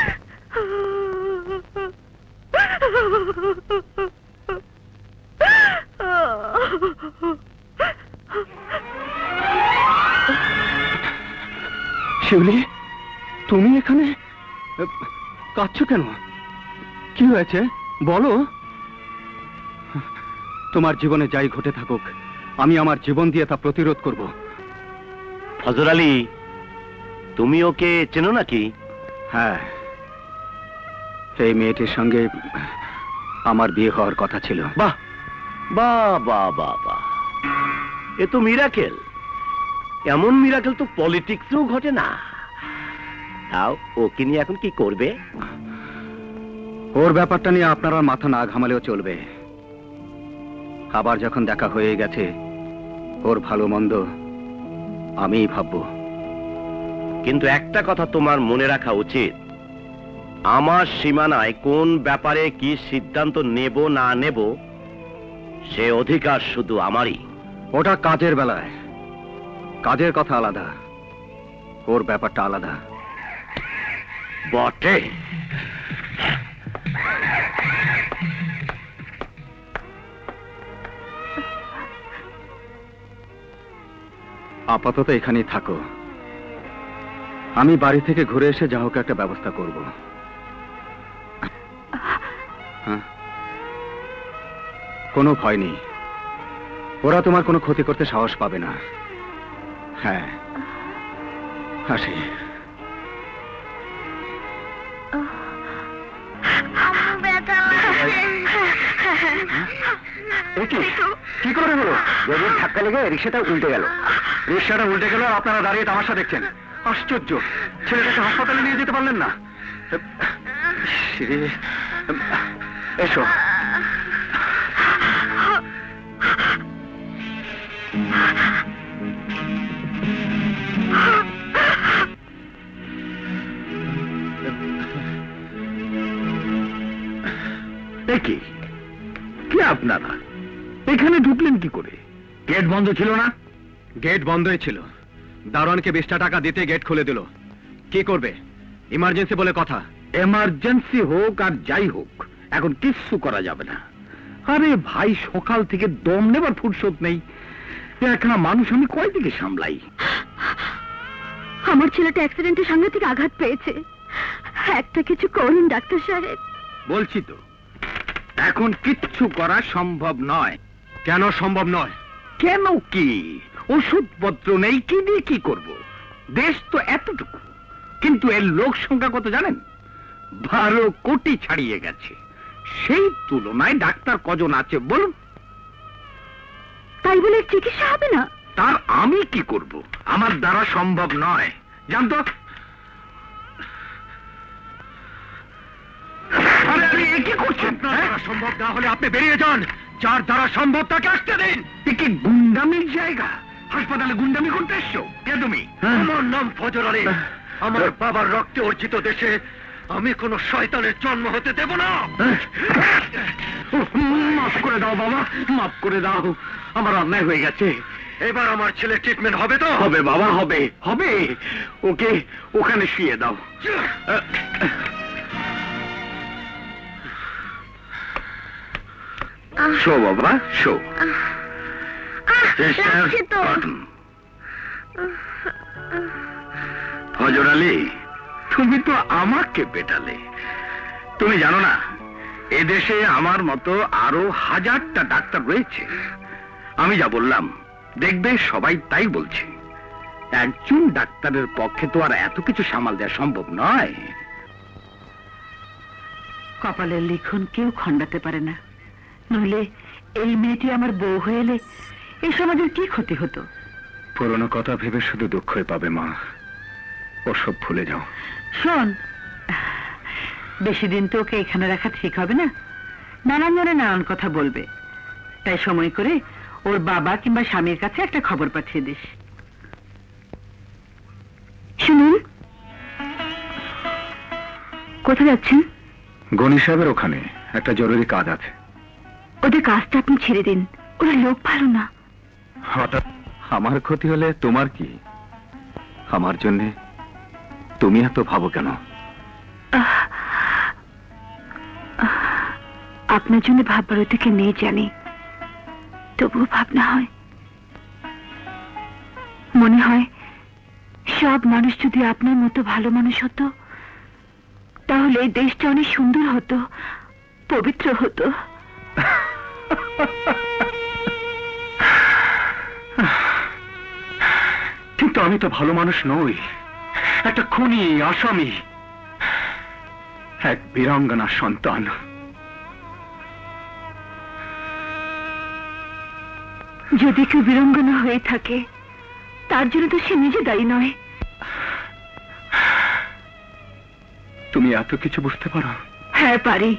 শিউলি, তুমি এখানে? কাঁদছো কেন? কি হয়েছে বলো। তোমার জীবনে যাই ঘটে থাকুক, আমি আমার জীবন দিয়ে তা প্রতিরোধ করব। ফজর আলী, তুমি ওকে চেনো নাকি? হ্যাঁ, এই মেয়েটির সঙ্গে আমার বিয়ে হওয়ার কথা ছিল। বাহ বাহ বাহ বাহ বাহ, এ তো মিরাকেল। এমন মিরাকেল তো পলিটিক্সেও ঘটে না। তাও ওকে নিয়ে এখন কি করবে? ওর ব্যাপারটা নিয়ে আপনারা মাথা না ঘামালেও চলবে। আবার যখন দেখা হয়ে গেছে, ওর ভালো মন্দ আমিই ভাববো। কিন্তু একটা কথা তোমার মনে রাখা উচিত, আমার সীমানায় কোন ব্যাপারে কি সিদ্ধান্ত নেব না নেব সে অধিকার শুধু আমারই। ওটা কাজের বেলায়, কাজের কথা আলাদা, ওর ব্যাপারটা আলাদা। বটে। আপাতত এখানেই থাকো, আমি বাড়ি থেকে ঘুরে এসে যা হোক একটা ব্যবস্থা করব। হ্যাঁ, কোনো ভয় নেই, ওরা তোমার কোনো ক্ষতি করতে সাহস পাবে না। হ্যাঁ, আসি। কি করে হলো? গভীর ধাক্কা লেগে রিক্সাটা উল্টে গেল। রিক্সাটা উল্টে গেল, আপনারা দাঁড়িয়ে তামাশা দেখছেন। আশ্চর্য, ছেলেটাকে হাসপাতালে নিয়ে যেতে পারলেন না? এসো। কি কি আপনারা এখানে ঢুকলেন কি করে? গেট বন্ধ ছিল না? গেট বন্ধই ছিল, দারোয়ানকে বিশটা টাকা দিতে গেট খুলে দিল। কি করবে? ইমার্জেন্সি বলে কথা। এমার্জেন্সি হোক আর যাই হোক, এখন কিচ্ছু করা যাবে না। আরে ভাই, সকাল থেকে দম নেবার ফুরসত নেই। একনা মানুষ আমি কয় দিকে সামলাই? আমার ছেলেটা অ্যাক্সিডেন্টে সাংঘাতিক আঘাত পেয়েছে, একটা কিছু করুন ডাক্তার সাহেব। বলছি তো, এখন কিচ্ছু করা সম্ভব নয়। কেন সম্ভব নয়? কেন কি? ওষুধপত্র নেই, কি দিয়ে কি করব? দেশ তো এতটুকু, কিন্তু এর লোক সংখ্যা কত জানেন? বারো কোটি ছাড়িয়ে গেছে। সেই তুলনায় ডাক্তার কজন আছে বলুন? তাই বলে চিকিৎসা হবে না? তার আমি কি করব? আমার দ্বারা সম্ভব নয়, জানতো। আরে আরে, এ কি করছেন? সম্ভব না হলে আপনি বেরিয়ে যান, যার দ্বারা সম্ভব তাকে আসতে দিন। এ কি গুন্ডামির জায়গা? হাসপাতালে গুন্ডামি করতে এসছো? কে তুমি? আমার নাম ফজর আলী। আমার বাবার রক্তে অর্জিত দেশে আমি কোন শয়তানের জন্ম হতে দেব না। মাফ করে দাও বাবা, মাফ করে দাও, আমার অন্যায় হয়ে গেছে। এবার আমার ছেলে ট্রিটমেন্ট হবে তো? হবে বাবা, হবে হবে। ওকে ওখানে শুয়ে দাও। শো বাবা, শো। ফজর আলী, তুমি তো আমাকে পেটালে। তুমি জানো না, এদেশে আমার মতো আরো হাজারটা ডাক্তার রয়েছে। আমি যা বললাম দেখবে সবাই তাই বলছে। একজন ডাক্তারের পক্ষে তো আর এত কিছু সামাল দেওয়া সম্ভব নয়। কপালের লিখন কেউ খণ্ডাতে পারে না, নইলে এই মেয়েটি আমার বউ হয়ে এলে এই সমাজের কি ক্ষতি হতো? পুরনো কথা ভেবে শুধু দুঃখই পাবে মা, ওসব ভুলে যাও। শোন, বেশি দিন তো ওকে এখানে রাখা ঠিক হবে না, নানান জনে নানান কথা বলবে। তাই সময় করে ওর বাবা কিংবা স্বামীর কাছে একটা খবর পাঠিয়ে দিস। শুনুন, কোথায় যাচ্ছেন? গনি সাহেবের ওখানে একটা জরুরি কাজ আছে। ওদের কাজটা আপনি ছেড়ে দিন, ওরা লোক ভালো না। হঠাৎ আমার ক্ষতি হলে তোমার কি? আমার জন্যে তুমি এত ভাবো কেন? আপনার জন্য ভাববার ওদিকে নেই জানি, তবুও ভাবনা হয়। মনে হয় সব মানুষ যদি আপনার মতো ভালো মানুষ হতো, তাহলে এই দেশটা অনেক সুন্দর হতো, পবিত্র হতো। কিন্তু আমি তো ভালো মানুষ নই। একটা খুনি, আসামি, এক বীরাঙ্গনার সন্তান। যদি কেউ বীরাঙ্গনা হয়ে থাকে তার জন্য তো সে নিজে দায়ী নয়। তুমি এত কিছু বুঝতে পারো? হ্যাঁ পারি।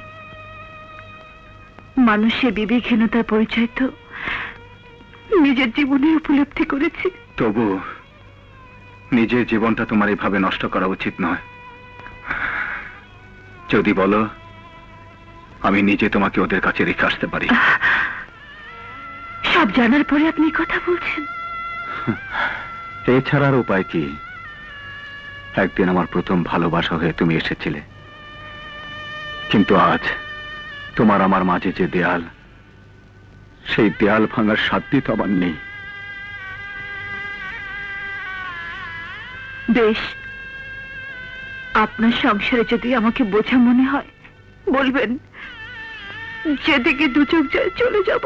মানুষের বিবেকহীনতার পরিচয় তো নিজের জীবনে উপলব্ধি করেছি। তবু নিজের জীবনটা তোমার এইভাবে নষ্ট করা উচিত নয়। যদি বলো আমি নিজে তোমাকে ওদের কাছে রেখে আসতে পারি। সব জানার পরে আপনি কথা বলছেন? এছাড়ার উপায় কি? একদিন আমার প্রথম ভালোবাসা হয়ে তুমি এসেছিলে, কিন্তু আজ তোমার আমার মাঝে যে দেয়াল, সেই দেয়াল ভাঙার সাধ্য তো আমার নেই। বেশ, আপনার সংসারে যদি আমাকে বোঝা মনে হয় বলবেন, যেদিকে দু চোখ যায় চলে যাব।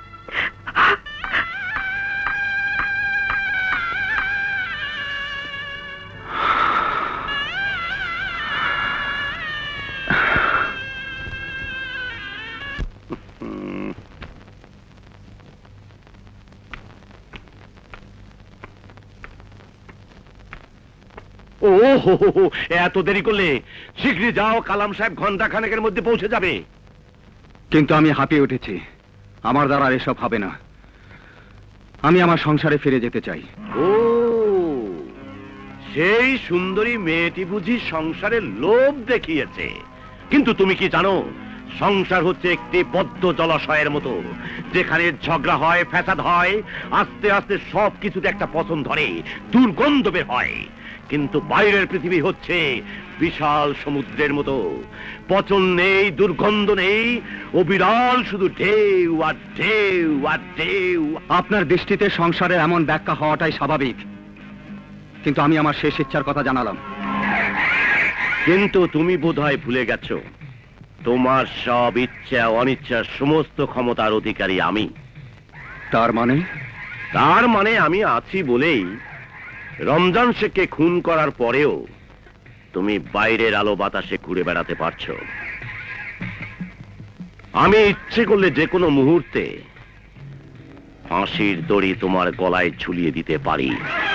ও হো হো হো, এত দেরি করলে শীঘ্রই যাও, কালাম সাহেব ঘন্টা খানেকের মধ্যে পৌঁছে যাবে। কিন্তু আমি হাঁপিয়ে উঠেছি, আমার দ্বারা আর এসব হবে না। আমি আমার সংসারে ফিরে যেতে চাই। ও, সেই সুন্দরী মেয়েটি বুঝি সংসারের লোভ দেখিয়েছে। কিন্তু তুমি কি জানো, সংসার হচ্ছে একটি বদ্ধ জলাশয়ের মতো, যেখানে ঝগড়া হয়, ফ্যাসাদ হয়, আস্তে আস্তে সব কিছুতে একটা পছন্দ ধরে, দুর্গন্ধ বের হয়। কিন্তু বাইরের পৃথিবী হচ্ছে বিশাল সমুদ্রের মতো, পচন নেই, দুর্গন্ধ নেই, ও বিরাল শুধু ঢেউ আর ঢেউ আর ঢেউ। আপনার দৃষ্টিতে সংসারের এমন ব্যাখ্যা হওয়াটাই স্বাভাবিক, কিন্তু আমি আমার শেষ ইচ্ছার কথা জানালাম। কিন্তু তুমি বোধহয় ভুলে গেছো, তোমার সব ইচ্ছা অনিচ্ছার সমস্ত ক্ষমতার অধিকারী আমি। তার মানে? তার মানে আমি আছি বলেই রমজান শেখকে খুন করার পরেও তুমি বাইরের আলো বাতাসে ঘুরে বেড়াতে পারছো। আমি ইচ্ছে করলে যে কোনো মুহূর্তে ফাঁসির দড়ি তোমার গলায় ঝুলিয়ে দিতে পারি।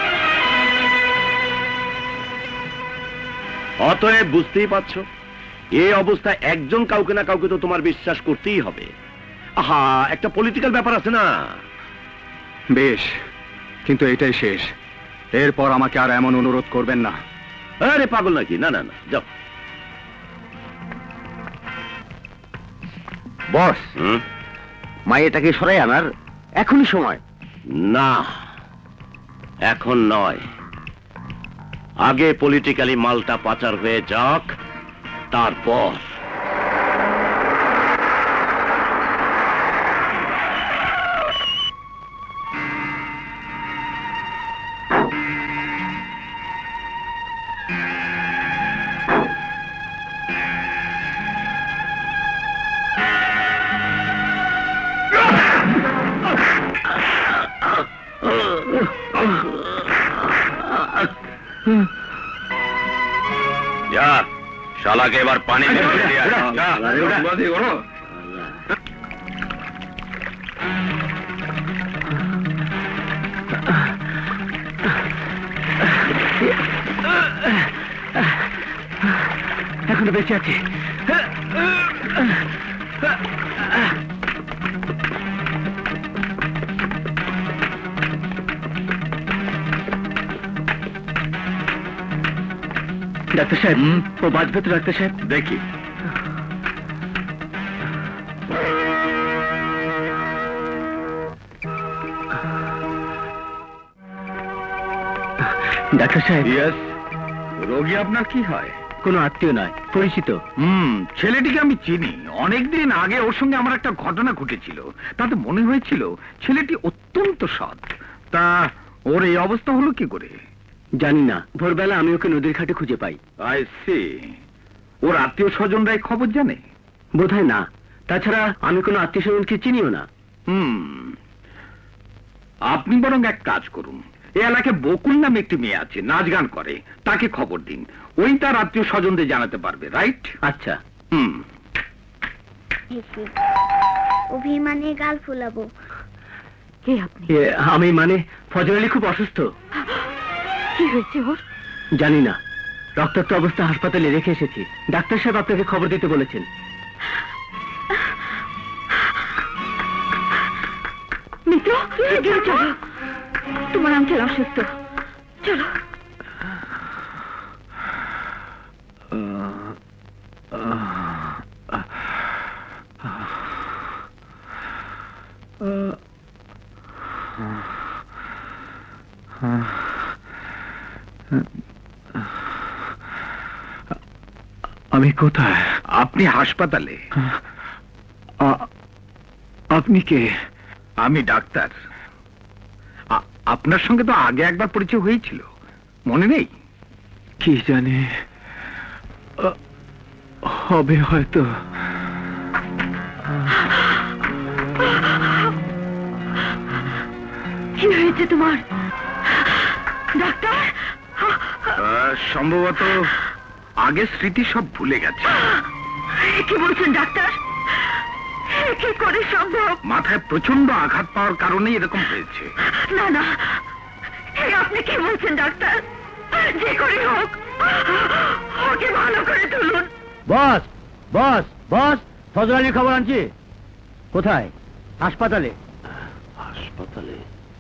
অতএব বুঝতেই পারছো, এই অবস্থায় একজন কাউকে না কাউকে তো তোমার বিশ্বাস করতেই হবে। আহা, একটা পলিটিক্যাল ব্যাপার আছে না? বেশ, কিন্তু এটাই শেষ। এরপর আমাকে আর এমন অনুরোধ করবেন না। আরে পাগল নাকি? না না না, যাও। বস, মাইয়াটাকে সরাই আনার এখনই সময়। না, এখন নয়, আগে পলিটিক্যালি মালটা পাচার হয়ে যাক, তারপর। যা, শালাকে এবার পানি এখনো বেঁচে আছি। ডাক্তার সাহেব, ও বাঁচবে তো? ডাক্তার সাহেব দেখি। ডাক্তার সাহেব। ইয়েস, রোগী আপনার কি হয়? কোনো আত্মীয় নয়, পরিচিত। হুম, ছেলেটিকে আমি চিনি। অনেকদিন আগে ওর সঙ্গে আমার একটা ঘটনা ঘটেছিল, তাতে মনে হয়েছিল ছেলেটি অত্যন্ত সৎ। তা ওর এই অবস্থা হলো কি করে? জানি না, ভোরবেলা আমি ওকে নদীর ঘাটে খুঁজে পাই। I C. ওর আত্মীয় স্বজনরা এই খবর জানে? বোধহয় না, তাছাড়া আমি কোনো আত্মীয় স্বজনকে চিনিও না। হুম, আপনি বরং এক কাজ করুন, এই এলাকায় বকুল নামে একটি মেয়ে আছে, নাচ গান করে, তাকে খবর দিন। ওই তার আত্মীয় স্বজনদের জানাতে পারবে, রাইট? আচ্ছা। হুম। অভিমানে গাল ফুলাবো। কে আপনি? এ, আমি মানে ফজর আলী খুব অসুস্থ। কি হয়েছে ওর? জানি না, রক্তাক্ত অবস্থা হাসপাতালে রেখে এসেছি। ডাক্তার সাহেব আপনাকে খবর দিতে বলেছেন। মিত্র, এগিয়ে চলো, তোমার আঙ্কেল অসুস্থ, চলো। আমি কোথায়? আপনি হাসপাতালে। আ- আপনি কে? আমি ডাক্তার। আ- আপনার সঙ্গে তো আগে একবার পরিচয় হয়েছিল, মনে নেই? কি জানে, আ, হবে হয়তো। কি হয়েছে তোমার ডাক্তার? আহ, সম্ভবত আগের স্মৃতি সব ভুলে গেছে। কি বলছেন ডাক্তার? কি করে সম্ভব? মাথায় প্রচন্ড আঘাত পাওয়ার কারণেই এরকম হয়েছে। না না, এ আপনি কি বলছেন ডাক্তার? যে করে হোক ওকে ভালো করে তুলুন। বস বস বস, ফজর আলীর খবর আনছি। কোথায়? হাসপাতালে। হাসপাতালে?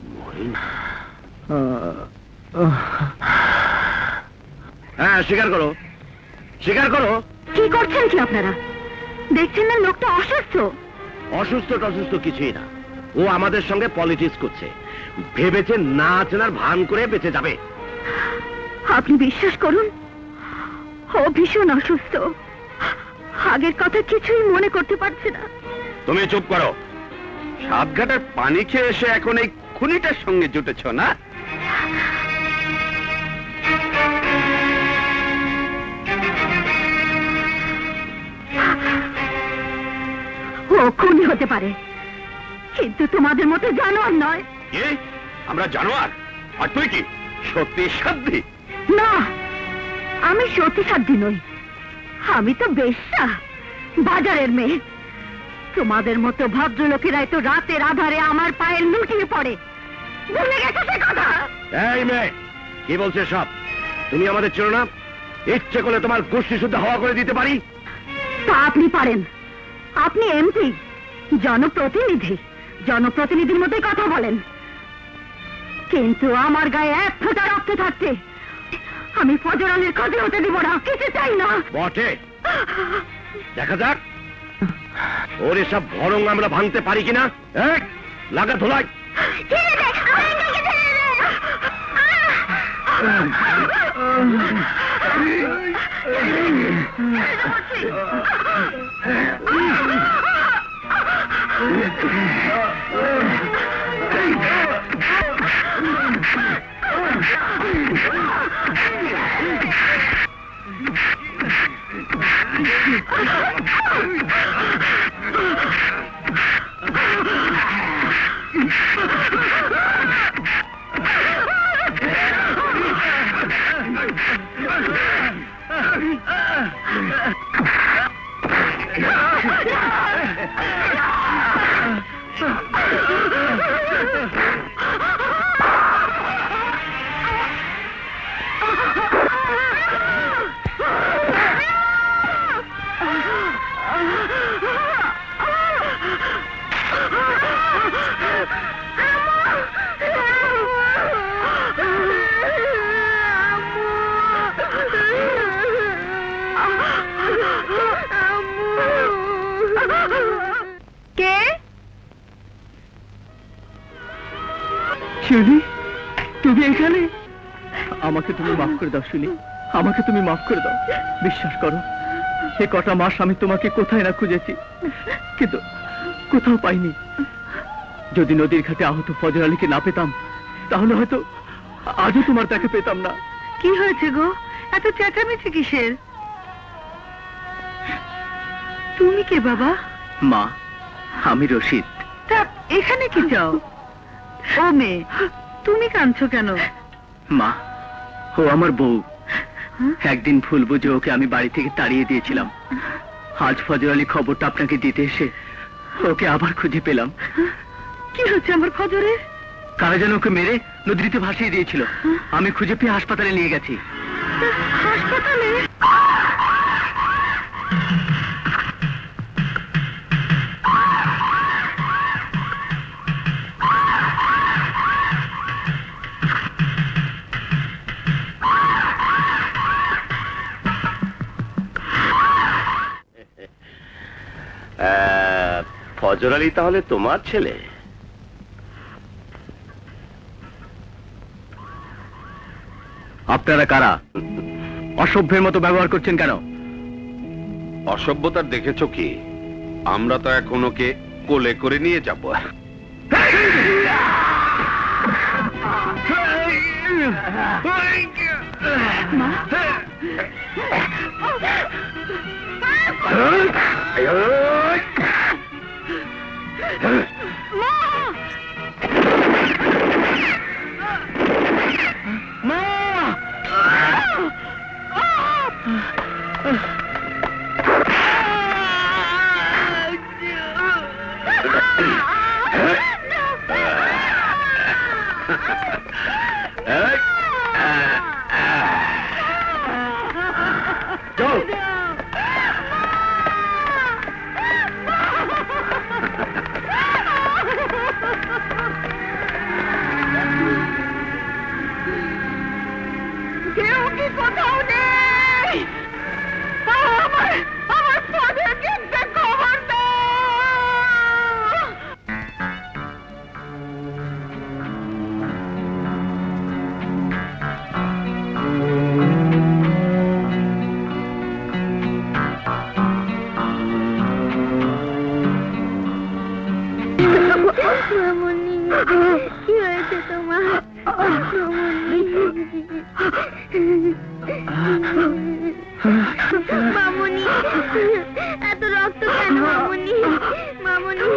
হ্যাঁ, স্বীকার করো, স্বীকার করো। কি করছেন কি আপনারা? দেখছেন না লোকটা অসুস্থ? অসুস্থ টসুস্থ কিছুই না, ও আমাদের সঙ্গে পলিটিক্স করছে, ভেবেছে নাচ নার ভান করে বেঁচে যাবে। আপনি বিশ্বাস করুন, ও ভীষণ অসুস্থ, আগের কথা কিছুই মনে করতে পারছে না। তুমি চুপ করো। সাতঘাটের পানি খেয়ে এসে এখন এই খুনিটার সঙ্গে জুটেছ না? ও খুনি হতে পারে, কিন্তু তোমাদের মতো জানোয়ার নয়। কি? আমরা জানোয়ার? আর তুই কি সত্যি সাধ্যি? না, আমি সত্যি সাধ্যি নই, আমি তো বেশ্যা, বাজারের মেয়ে। তোমাদের মতো ভদ্রলোকেরাই তো রাতের আধারে আমার পায়ে লুটিয়ে পড়ে, ভুলে গেছো সে কথা? এই মেয়ে, কি বলছে সব? তুমি আমাদের চেনো না? ইচ্ছে করলে তোমার গোষ্ঠী শুদ্ধ হাওয়া করে দিতে পারি। তা আপনি পারেন, আপনি এমপি, জনপ্রতিনিধি, জনপ্রতিনিধির মতোই কথা বলেন। কিন্তু আমার গায়ে এক ফোঁটা রক্ত থাকতে আমি ফজর আলীর ক্ষতি হতে দিব না, কিছু চাই না। বটে, দেখা যাক ওর এসব ভরং আমরা ভাঙতে পারি কিনা। এক লাগা ধোলাই। ছেড়ে দে, আমার আঙ্কেলকে ছেড়ে দে। কে? শিউলি, তুমি এখানে? আমাকে তুমি মাফ করে দাও শিউলি, আমাকে তুমি মাফ করে দাও। বিশ্বাস করো, সে কটা মাস আমি তোমাকে কোথায় না খুঁজেছি, কিন্তু কোথাও পাইনি। যদি নদীর ঘাটে আহত ফজর আলীকে না পেতাম, তাহলে হয়তো আজও তোমার তাকে পেতাম না। কি হয়েছে গো, এত চেঁচামেচি কিসের? তুমি কে বাবা? মা, আমি রশিদ। তা এখানে কি চাও? ও মেয়ে, তুমি কাঁদছো কেন? মা, ও আমার বউ। একদিন ভুল বুঝে ওকে আমি বাড়ি থেকে তাড়িয়ে দিয়েছিলাম। আজ ফজর আলী খবরটা আপনাকে দিতে এসে ওকে আবার খুঁজে পেলাম। কি হচ্ছে আমার ফজরে? কারা যেন ওকে মেরে নদীতে ভাসিয়ে দিয়েছিল। আমি খুঁজে পেয়ে হাসপাতালে নিয়ে গেছি। হাসপাতালে? আহ, ফজর আলী তাহলে তোমার ছেলে? আপনারা কারা? অসভ্যের মতো ব্যবহার করছেন কেন? অসভ্যতার দেখেছো কি? আমরা তো এখন ওকে কোলে করে নিয়ে যাব। কেউ কি কোথাও নেই? আমার আমার ফজরকে একটা খবর দাও। মামুনি, কি হয়েছে তোমার? মামুনি, এত রক্ত কেন মামুনি? মামুনি,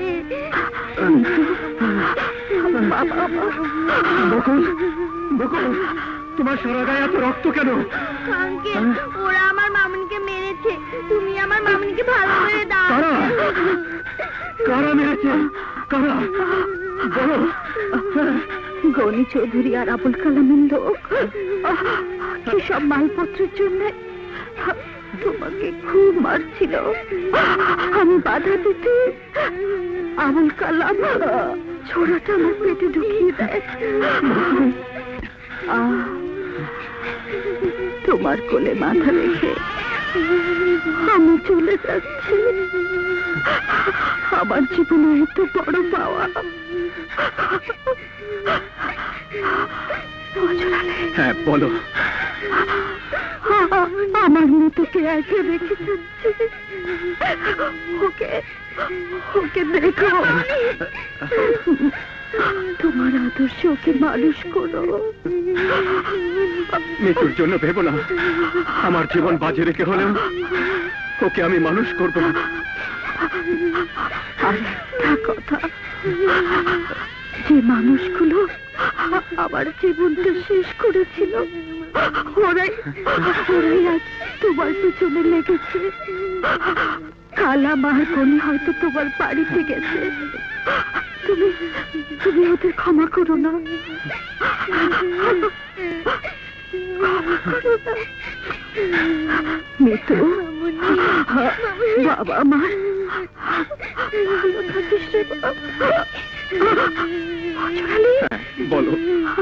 বকুল, বকুল, তোমার সারা গায়ে এত রক্ত কেন? আঙ্কেল, ওরা আমার মামুনিকে মেরেছে। তুমি আমার মামুনিকে ভালো করে দাও। কারা? কারা মেরেছে? কারা? বলো। গনি চৌধুরী আর আবুল কালামের লোক কি সব মালপত্রের জন্য তোমাকে খুব মারছিল। আমি বাধা দিতে আবুল কালাম ছোড়াটা আমার পেটে ঢুকিয়ে দেয়। আহ, তোমার কোলে মাথা রেখে আমি চলে যাচ্ছি। আমার জীবনে এত বড় পাওয়া। হ্যাঁ, বলো। আমার মেয়েটাকে একে রেখে যাচ্ছে। ওকে ওকে দেখো। তোমার আদর্শ ওকে মানুষ করো। মৃত্যুর জন্য ভেবো না। আমার জীবন বাজে রেখে হলেও ওকে আমি মানুষ করব। আর একটা কথা, যে মানুষগুলো আমার জীবনটা শেষ করেছিল ওরাই ওরাই আজ তোমার পিছনে লেগেছে। কালা মার গনি হয়তো তোমার বাড়িতে গেছে। তুমি তুমি ওদের ক্ষমা করো না। মৃত্যু, বাবা আমার ভালো থাকিস রে বাবা। বলো।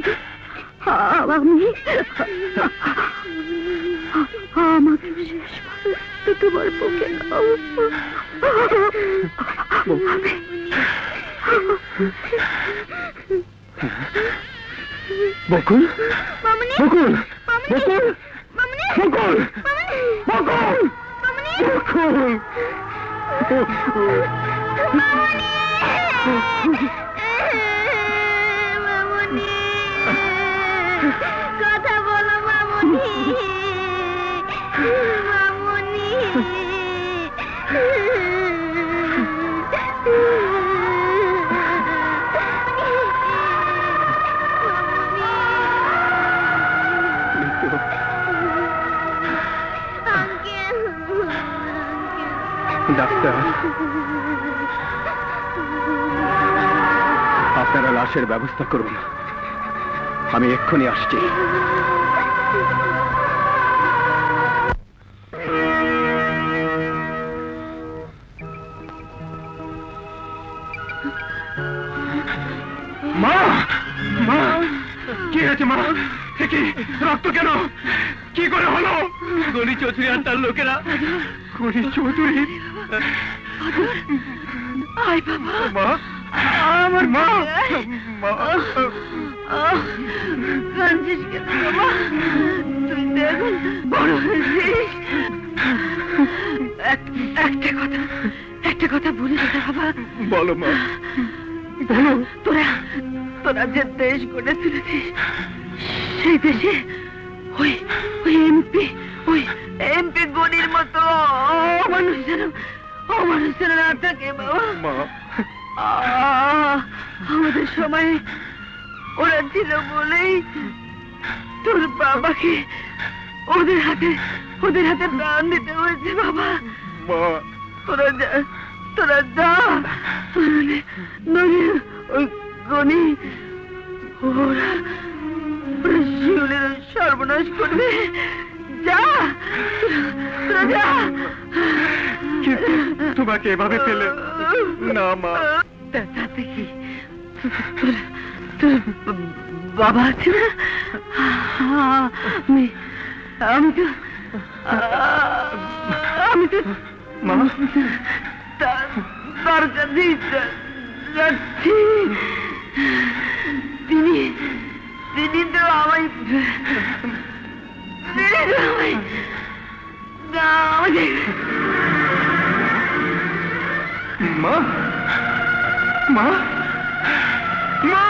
আমি আমাকে শেষ তো তোমার বুকে নাও। বকুল, মামুনি, বকুল, মামুনি, বকুল, মামুনি, বকুল, মামুনি, বকুল, মামুনি, বকুল, বকুল। মামুনি, কথা বলো মামুনি, মামুনি। ডাক্তার, আপনারা লাশের ব্যবস্থা করুন, আমি এক্ষুনি আসছি। মা, মা, কি হয়েছে মা? কি রক্ত কেন? কি করে হলো? গনি চৌধুরী আর তার লোকেরা। গনি চৌধুরী? আয় বাবা, মা, আমার মা, মা, কাঁদছিস কেন বাবা? তুই তো এখন বড় হয়েছিস। এক- একটা কথা, একটা কথা বলি তোরা বাবা। বলো মা, বলো। তোরা তোরা যে দেশ গড়ে তুলেছিস, সেই দেশে ওই ওই এমপি ওই এমপি গনির মতো অমানুষ যেন অমানুষ যেন না থাকে বাবা। মা, আহ, আমাদের সময় ওরা ছিল বলেই তোর বাবাকে ওদের হাতে ওদের হাতে প্রাণ দিতে হয়েছে বাবা। মা, তোরা যা তোরা যা, নইলে নইলে ওই গনি ওরা ওরা শিউলের সর্বনাশ করবে। যা, তোরা যা। কিন্তু তোমাকে এভাবে পেলে না মা। তা- তাতে কি তোর তোর বাবা আছে না? আমি আমি তো আমি তো মা, তার- তার কাছেই যা- যাচ্ছি। তিনি তিনি তো আমায় তিনি তো আমায় না আমাদের মা, মা, মা,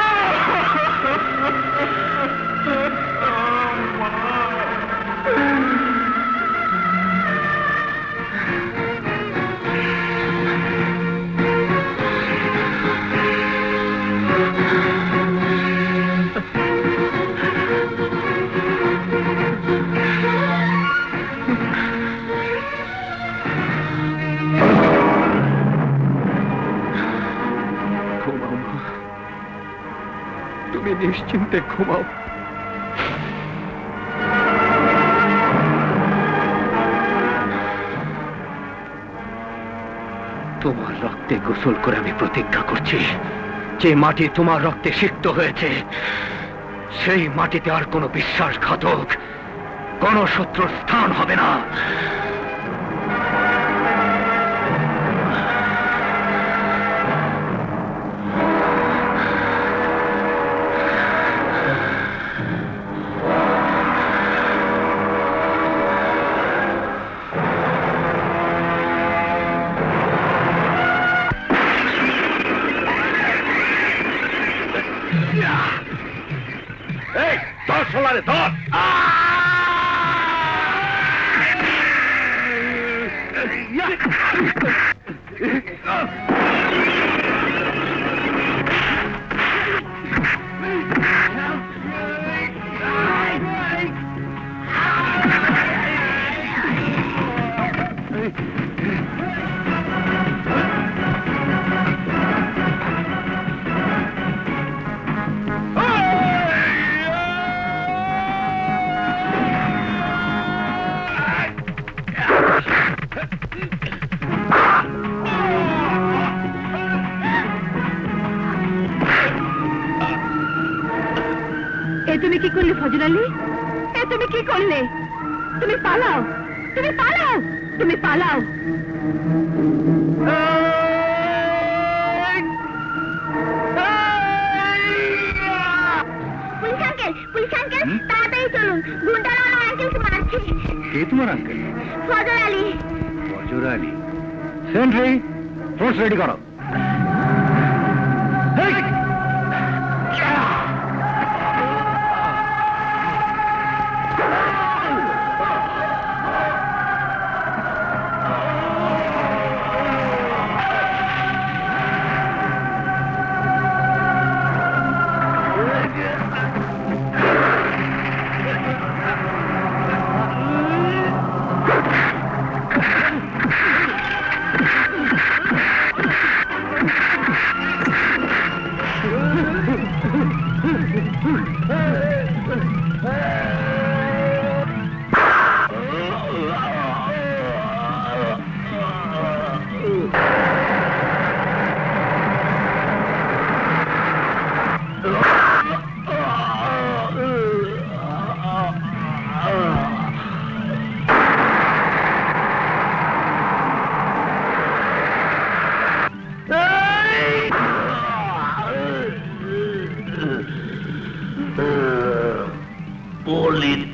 ঘুমাও মা, তুমি নিশ্চিন্তে ঘুমাও। তোমার রক্তে গোসল করে আমি প্রতিজ্ঞা করছি, যে মাটি তোমার রক্তে সিক্ত হয়েছে, সেই মাটিতে আর কোনো বিশ্বাসঘাতক, কোন শত্রুর স্থান হবে না। এই ধর সোলারে ধর। এ তুমি কি করলে ফজর আলী? এ তুমি কি করলে? তুমি পালাও, তুমি পালাও, তুমি পালাও। পুলিশ আঙ্কেল, পুলিশ আঙ্কেল, তাড়াতাড়ি চলুন, গুন্ডারা আমার আঙ্কেলকে মারছে। কে তোমার আঙ্কেল? ফজর আলী। ফজর আলী। সেন্ট্রি, ফোর্স রেডি করো।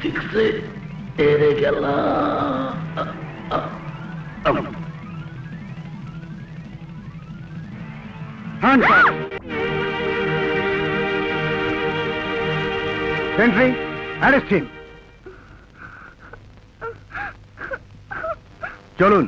ঠিক আছে এরে গেলাম। Sentry, arrest him. চলুন।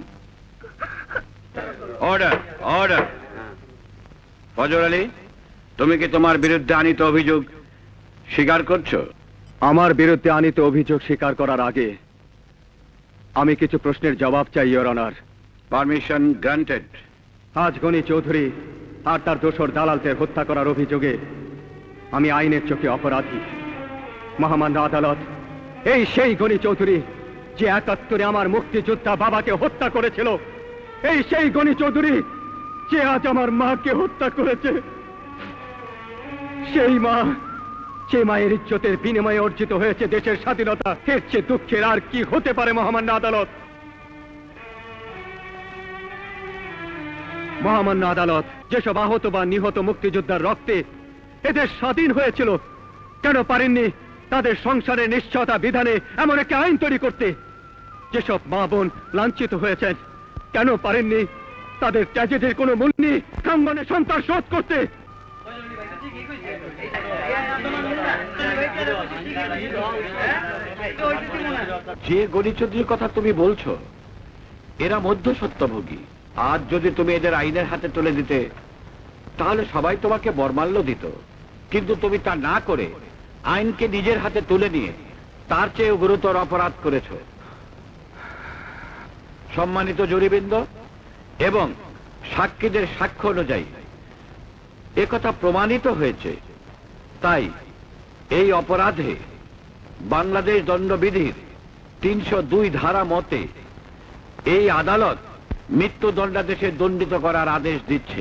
Order order. ফজর আলী, তুমি কি তোমার বিরুদ্ধে আনিত অভিযোগ স্বীকার করছো? আমার বিরুদ্ধে আনিত অভিযোগ স্বীকার করার আগে আমি কিছু প্রশ্নের জবাব চাই, ইওর অনার। Permission granted. আজ গনি চৌধুরী আর তার দোসর দালালদের হত্যা করার অভিযোগে আমি আইনের চোখে অপরাধী। মহামান্য আদালত, এই সেই গনি চৌধুরী যে একাত্তরে আমার মুক্তিযোদ্ধা বাবাকে হত্যা করেছিল, এই সেই গনি চৌধুরী যে আজ আমার মাকে হত্যা করেছে। সেই মা, যে মায়ের ইজ্জতের বিনিময়ে অর্জিত হয়েছে দেশের স্বাধীনতা, এর চেয়ে দুঃখের আর কি হতে পারে মহামান্য আদালত? মহামান্য আদালত, যেসব আহত বা নিহত মুক্তিযোদ্ধার রক্তে এদের স্বাধীন হয়েছিল, কেন পারেননি তাদের সংসারের নিশ্চয়তা বিধানে এমন একটি আইন তৈরি করতে? যেসব মা বোন লাঞ্ছিত হয়েছেন, কেন পারেননি তাদের ট্র্যাজেডির কোনো মূল্য কাঙ্গনে সন্তান শোধ করতে? যে গনি চৌধুরীর কথা তুমি বলছো, এরা মধ্যস্বত্বভোগী। আজ যদি তুমি এদের আইনের হাতে তুলে দিতে, তাহলে সবাই তোমাকে বরমাল্য দিত। কিন্তু তুমি তা না করে আইনকে নিজের হাতে তুলে নিয়ে তার চেয়ে গুরুতর অপরাধ করেছ। সম্মানিত জুরিবৃন্দ এবং সাক্ষীদের সাক্ষ্য অনুযায়ী একথা প্রমাণিত হয়েছে। তাই এই অপরাধে বাংলাদেশ দণ্ডবিধির তিনশো দুই ধারা মতে এই আদালত মৃত্যুদণ্ডাদেশে দণ্ডিত করার আদেশ দিচ্ছে।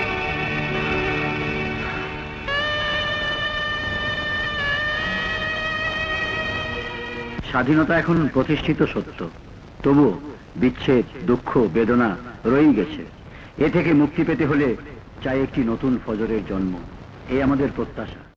স্বাধীনতা এখন প্রতিষ্ঠিত সত্য, তবু বিচ্ছেদ, দুঃখ, বেদনা রয়েই গেছে। এ থেকে মুক্তি পেতে হলে চাই একটি নতুন ফজরের জন্ম। এই আমাদের প্রত্যাশা।